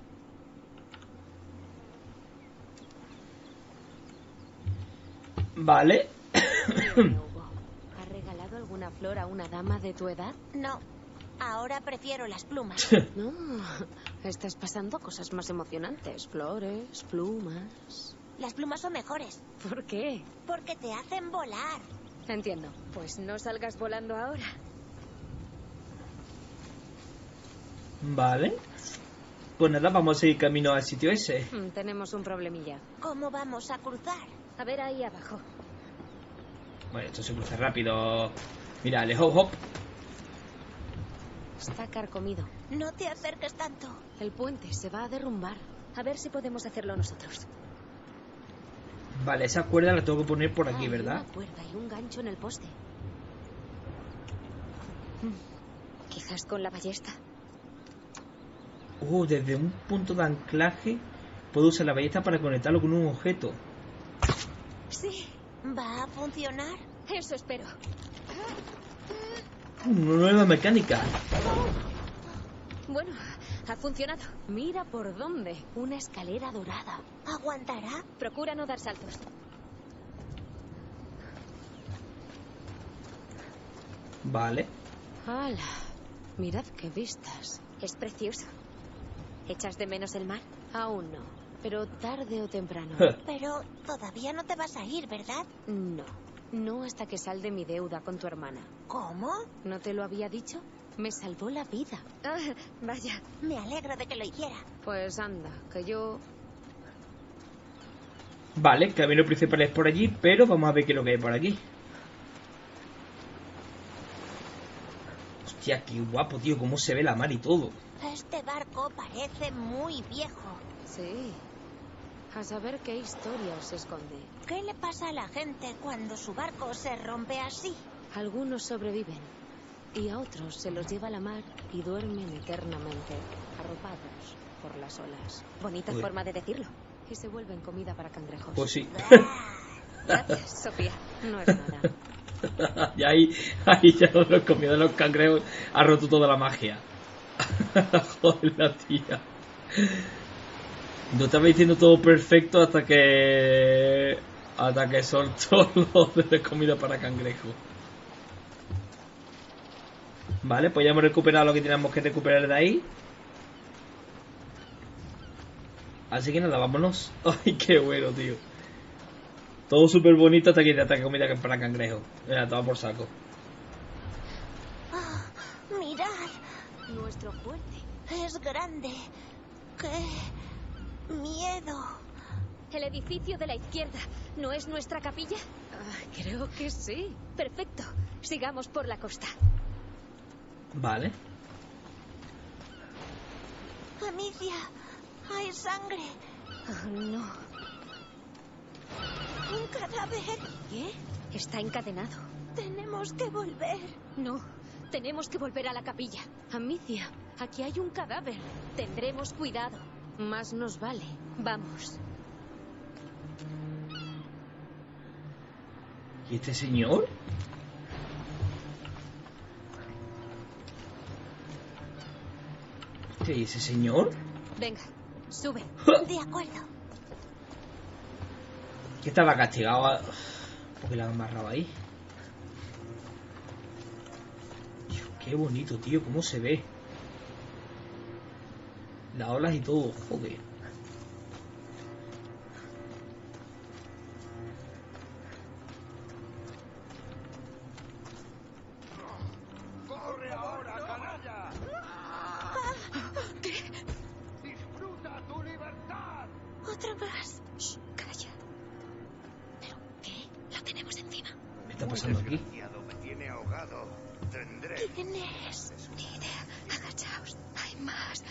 Vale. ¿Has regalado alguna flor a una dama de tu edad? No. Ahora prefiero las plumas. No. Estás pasando cosas más emocionantes. Flores, plumas. Las plumas son mejores. ¿Por qué? Porque te hacen volar. Entiendo. Pues no salgas volando ahora. Vale. Pues nada, vamos a seguir camino al sitio ese. Tenemos un problemilla. ¿Cómo vamos a cruzar? A ver ahí abajo. Bueno, esto se cruza rápido. Mira, le hop hop. Está carcomido. No te acerques tanto. El puente se va a derrumbar. A ver si podemos hacerlo nosotros. Vale, esa cuerda la tengo que poner por aquí, Hay ¿verdad? una cuerda y un gancho en el poste. Qué ¿Quizás con la ballesta? Desde un punto de anclaje puedo usar la ballesta para conectarlo con un objeto. Sí. ¿Va a funcionar? Eso espero. Una nueva mecánica. Bueno, ha funcionado. Mira por dónde. Una escalera dorada. ¿Aguantará? Procura no dar saltos. Vale. ¡Hala! Mirad qué vistas. Es precioso. ¿Echas de menos el mar? Aún no, pero tarde o temprano. Pero todavía no te vas a ir, ¿verdad? No, no hasta que salde mi deuda con tu hermana. ¿Cómo? ¿No te lo había dicho? Me salvó la vida. Ah, vaya. Me alegro de que lo hiciera. Pues anda, que yo... Vale, el camino principal es por allí, pero vamos a ver qué es lo que hay por aquí. Hostia, qué guapo, tío, cómo se ve la mar y todo. Este barco parece muy viejo. Sí. A saber qué historia se esconde. ¿Qué le pasa a la gente cuando su barco se rompe así? Algunos sobreviven y a otros se los lleva la mar y duermen eternamente, arropados por las olas. Bonita forma de decirlo. Y se vuelven comida para cangrejos. Pues sí. Gracias, Sofía. No es nada. Y ahí ya los comido de los cangrejos ha roto toda la magia. Joder, la tía. No estaba diciendo todo perfecto hasta que soltó lo de comida para cangrejo. Vale, pues ya hemos recuperado lo que teníamos que recuperar de ahí. Así que nada, vámonos. Ay, qué bueno, tío. Todo súper bonito hasta que te ataque comida para cangrejo. Mira, todo por saco. Oh, mirad. Nuestro fuerte. Es grande. ¡Qué miedo! El edificio de la izquierda, ¿no es nuestra capilla? Creo que sí. Perfecto. Sigamos por la costa. Vale. Amicia, hay sangre. Oh, no. Un cadáver. ¿Qué? Está encadenado. Tenemos que volver. No, tenemos que volver a la capilla. Amicia, aquí hay un cadáver. Tendremos cuidado. Más nos vale. Vamos. ¿Y este señor? ¿Y ese señor? Venga, sube. De acuerdo. Que estaba castigado porque la han amarrado ahí. Dios, qué bonito, tío, cómo se ve. Las olas y todo, joder. ¡Corre ahora, canalla! ¿Qué? ¡Disfruta tu libertad! Otra más. Shh, calla. ¿Pero qué? Lo tenemos encima. ¿Qué está pasando aquí? Desgraciado, me tiene ahogado. Tendré... ¿Quién es? Ni idea. Agachaos. Hay más.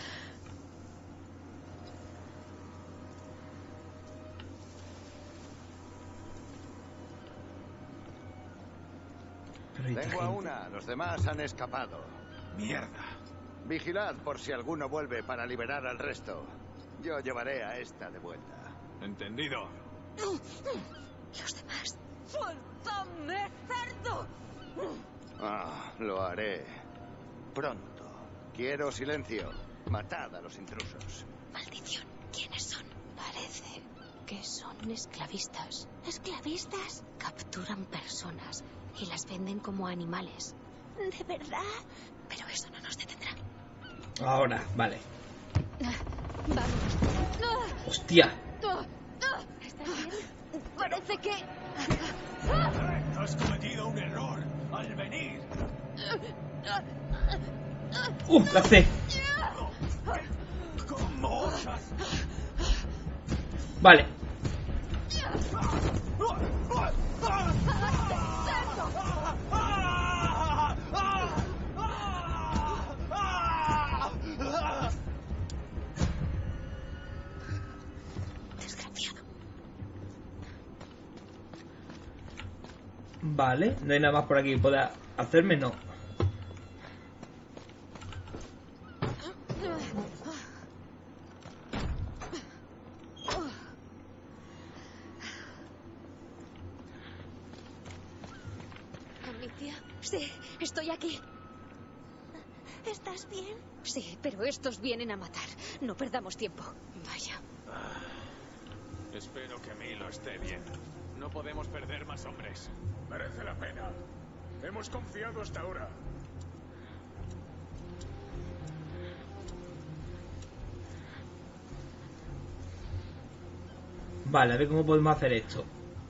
Tengo a una, los demás han escapado. Mierda. Vigilad por si alguno vuelve para liberar al resto. Yo llevaré a esta de vuelta. Entendido. Los demás. ¡Suéltame, cerdo! Ah, lo haré. Pronto. Quiero silencio. Matad a los intrusos. Maldición. ¿Quiénes son? Parece que son esclavistas. ¿Esclavistas? Capturan personas y las venden como animales. ¿De verdad? Pero eso no nos detendrá. Ahora, vale. Vamos. ¡Hostia! ¿Estás bien? Parece que... Has cometido un error al venir. La C. ¿Cómo osas? Vale. Desgraciado. Vale, no hay nada más por aquí que pueda hacerme, no. Sí, estoy aquí. ¿Estás bien? Sí, pero estos vienen a matar. No perdamos tiempo. Vaya. Espero que Milo esté bien. No podemos perder más hombres. Merece la pena. Hemos confiado hasta ahora. Vale, a ver cómo podemos hacer esto.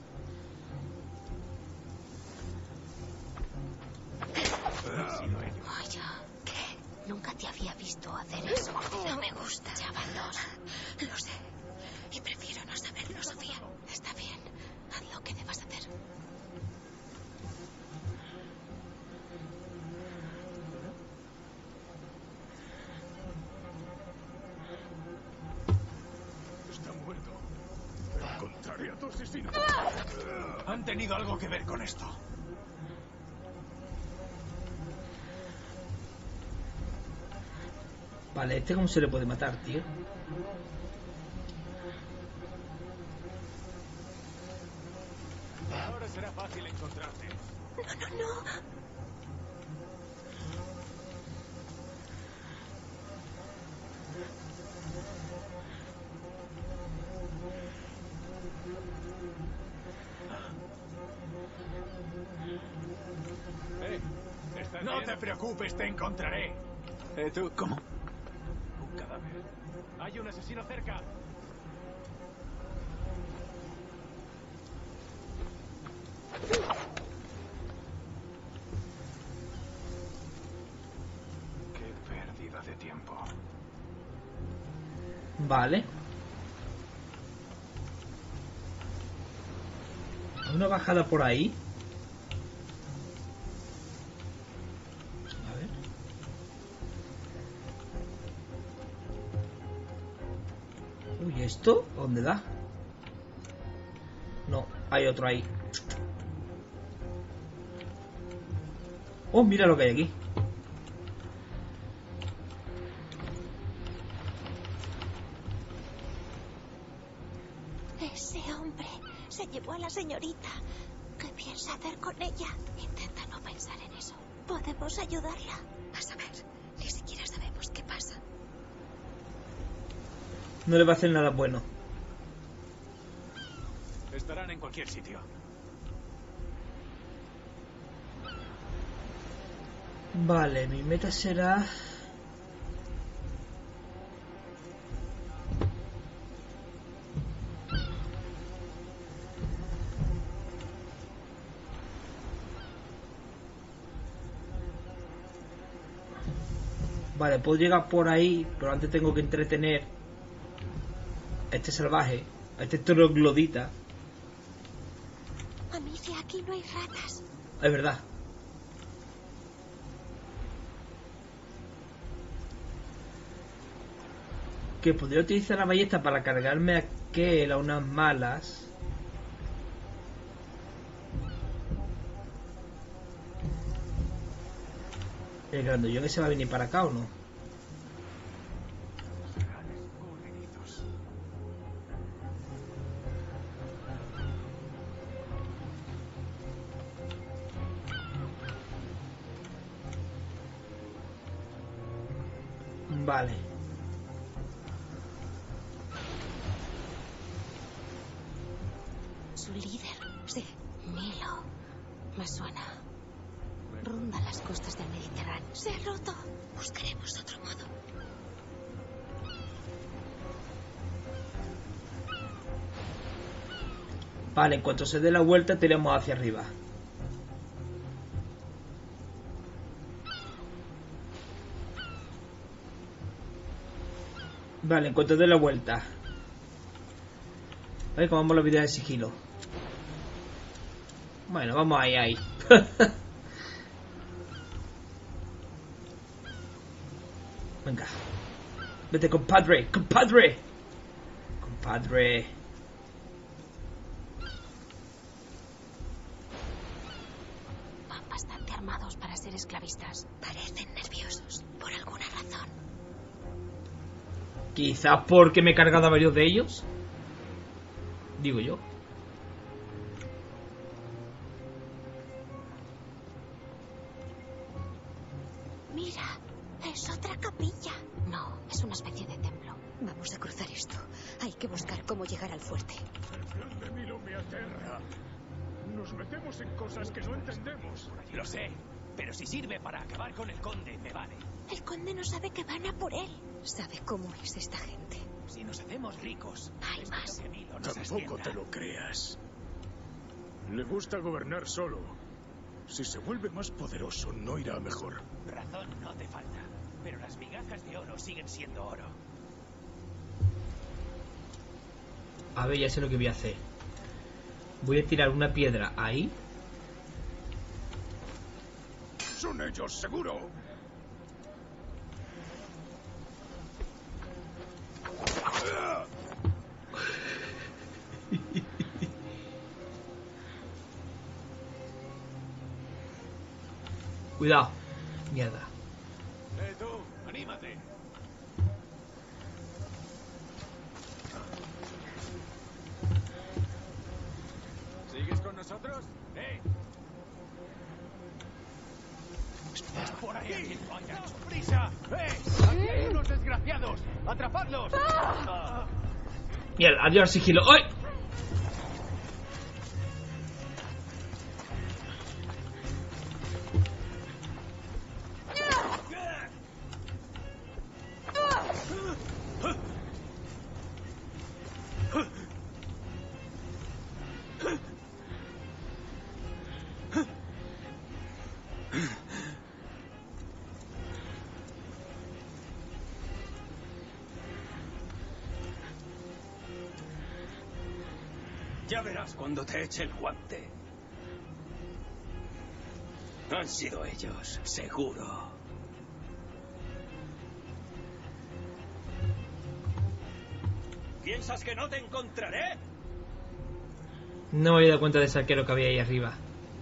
Vaya, ¿qué? Nunca te había visto hacer eso. No me gusta. Llávalos. Lo sé. Y prefiero no saberlo, Sofía. Está bien. Haz lo que debas hacer. Está muerto. Encontraré a tu asesino. Han tenido algo que ver con esto. Vale, ¿este cómo se le puede matar, tío? Ahora será fácil encontrarte. No. No te preocupes, te encontraré. ¿Tú? ¿Cómo? Un cadáver. Hay un asesino cerca. Qué pérdida de tiempo. Vale. Hay una bajada por ahí. A ver. Uy, ¿esto? ¿Dónde da? No, hay otro ahí. Oh, mira lo que hay aquí. Ese hombre se llevó a la señorita. ¿Qué piensa hacer con ella? Intenta no pensar en eso. Podemos ayudarla. Vas a ver. Ni siquiera sabemos qué pasa. No le va a hacer nada bueno. Estarán en cualquier sitio. Vale, mi meta será... Vale, puedo llegar por ahí, pero antes tengo que entretener a este salvaje, a este troglodita. Amicia, aquí no hay ratas. Es verdad. Que podría utilizar la ballesta para cargarme a aquel a unas malas. El grandullón ese va a venir para acá, ¿o no? Vale. Su líder. Sí. Milo. Me suena. Ronda las costas del Mediterráneo. Se ha roto. Buscaremos otro modo. Vale, en cuanto se dé la vuelta, tiramos hacia arriba. Vale, en cuanto dé la vuelta. A ver cómo vamos la vida de sigilo. Bueno, vamos ahí. Venga. Vete, compadre. Van bastante armados para ser esclavistas. Parecen nerviosos, por alguna razón. Quizás porque me he cargado a varios de ellos. Digo yo. Vamos a cruzar esto. Hay que buscar cómo llegar al fuerte. El de Milo me aterra. Nos metemos en cosas que no entendemos. Lo sé, pero si sirve para acabar con el conde, me vale. El conde no sabe que van a por él. Sabe cómo es esta gente. Si nos hacemos ricos, Hay espero más. que Milo nos Tampoco ascienda. te lo creas. Le gusta gobernar solo. Si se vuelve más poderoso, no irá mejor. Razón no te falta, pero las migajas de oro siguen siendo oro. A ver, ya sé lo que voy a hacer. Voy a tirar una piedra ahí. Son ellos, seguro. Cuidado. Mierda. Tú, anímate. ¿Sigues con nosotros? ¡Por ahí! ¡Vaya, prisa! ¡Aquí hay unos desgraciados! ¡Atrapadlos! Mierda, adiós al sigilo. ¡Ay! Ya verás cuando te eche el guante. Han sido ellos, seguro. ¿Piensas que no te encontraré? No me había dado cuenta de ese arquero que había ahí arriba.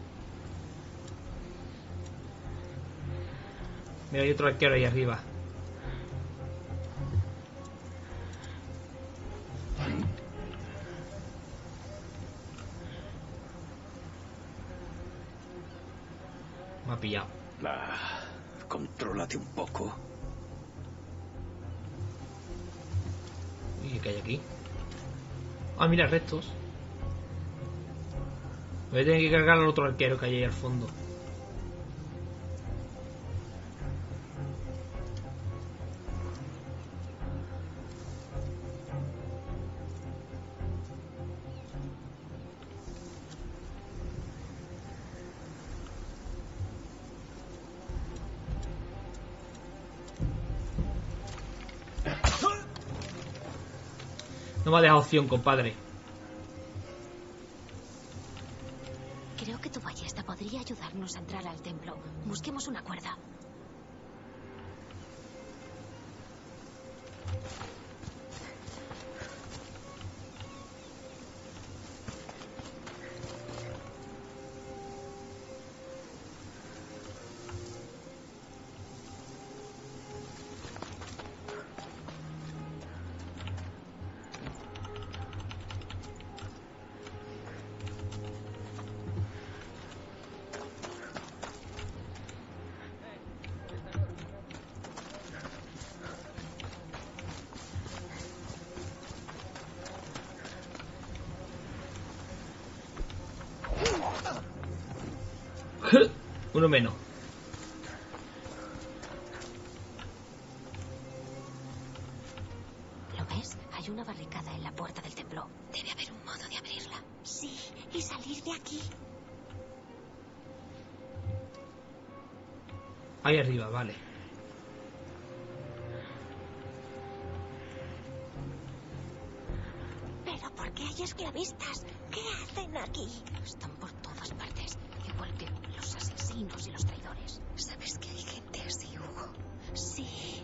Mira, hay otro arquero ahí arriba. Me ha pillado. Contrólate un poco. ¿Y qué hay aquí? Ah, mira, restos. Voy a tener que cargar al otro arquero que hay ahí al fondo. No me ha dejado opción, compadre. Creo que tu ballesta podría ayudarnos a entrar al templo. Busquemos una cuerda. Uno menos. ¿Lo ves? Hay una barricada en la puerta del templo. Debe haber un modo de abrirla. Sí, y salir de aquí. Ahí arriba, vale. ¿Pero por qué hay esclavistas? ¿Qué hacen aquí? Están por todas partes. Igual que los asesinos y los traidores. ¿Sabes que hay gente así, Hugo? Sí.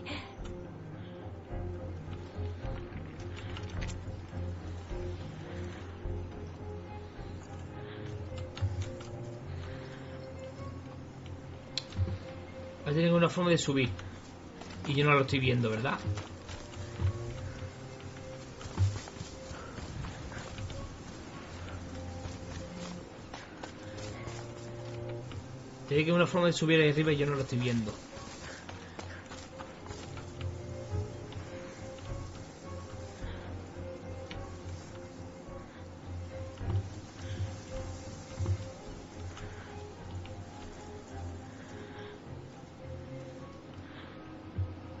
Hay que tener una forma de subir. Y yo no lo estoy viendo, ¿verdad? Tiene que haber una forma de subir ahí arriba y yo no lo estoy viendo.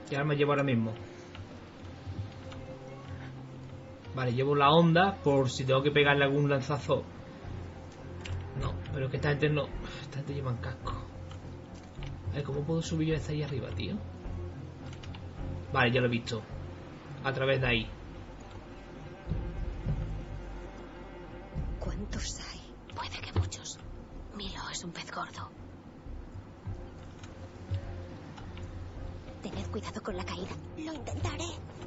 ¿Qué arma llevo ahora mismo? Vale, llevo la onda por si tengo que pegarle algún lanzazo. No, pero que esta gente no... Esta gente lleva casco. A ver, ¿cómo puedo subir yo hasta ahí arriba, tío? Vale, ya lo he visto. A través de ahí. ¿Cuántos hay? Puede que muchos. Milo es un pez gordo. Tened cuidado con la caída. Lo intentaré.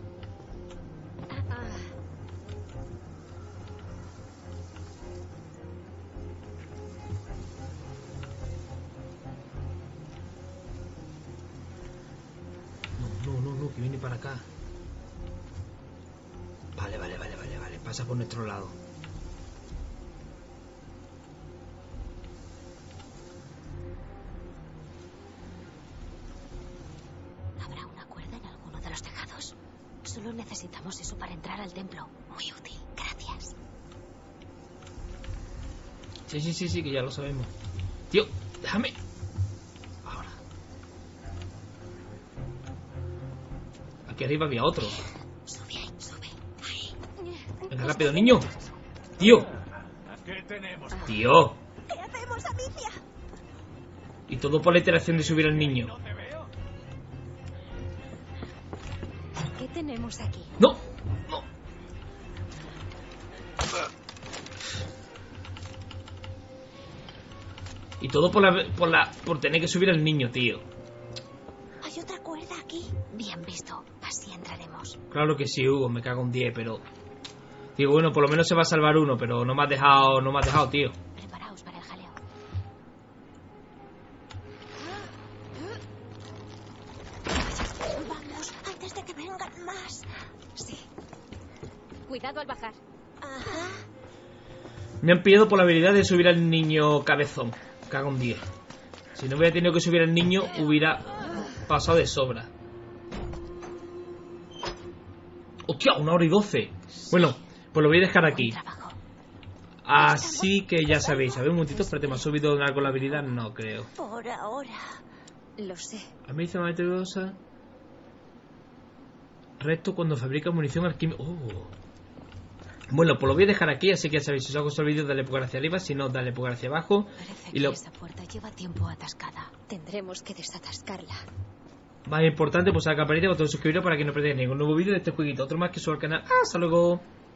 No, que viene para acá. Vale. Pasa por nuestro lado. ¿Habrá una cuerda en alguno de los tejados? Solo necesitamos eso para entrar al templo. Muy útil. Gracias. Sí, que ya lo sabemos. Tío, déjame. Ahora. Aquí arriba había otro. Sube ahí, sube. Ahí. Venga, rápido, niño. Tío. ¿Qué tenemos? Tío. ¿Qué hacemos, Amicia? Y todo por la iteración de subir al niño. No te veo. ¿Qué tenemos aquí? No. Y todo por tener que subir al niño, tío. Hay otra cuerda aquí. Bien visto. Así entraremos. Claro que sí, Hugo, me cago en 10, pero... Digo, bueno, por lo menos se va a salvar uno, pero no me has dejado, tío. Preparaos para el jaleo. Vamos, antes de que vengan más. Sí. Cuidado al bajar. Ajá. Me han pillado por la habilidad de subir al niño cabezón. Cago en 10. Si no hubiera tenido que subir al niño, hubiera pasado de sobra. ¡Hostia! 1h12. Bueno, pues lo voy a dejar aquí. Así que ya sabéis. A ver, un momentito, espérate, ¿me ha subido algo la habilidad? No creo. Por ahora. Lo sé. A mí dice materialosa. Recto cuando fabrica munición alquímica. Bueno, pues lo voy a dejar aquí, así que ya sabéis, si os ha gustado el vídeo, dale pulgar hacia arriba, si no, dale pulgar hacia abajo. Parece Y lo que esa puerta lleva tiempo atascada. Tendremos que desatascarla. más importante, pues a la campanita, botón de suscribiros para que no perdáis ningún nuevo vídeo de este jueguito. Otro más que subo al canal. ¡Hasta luego!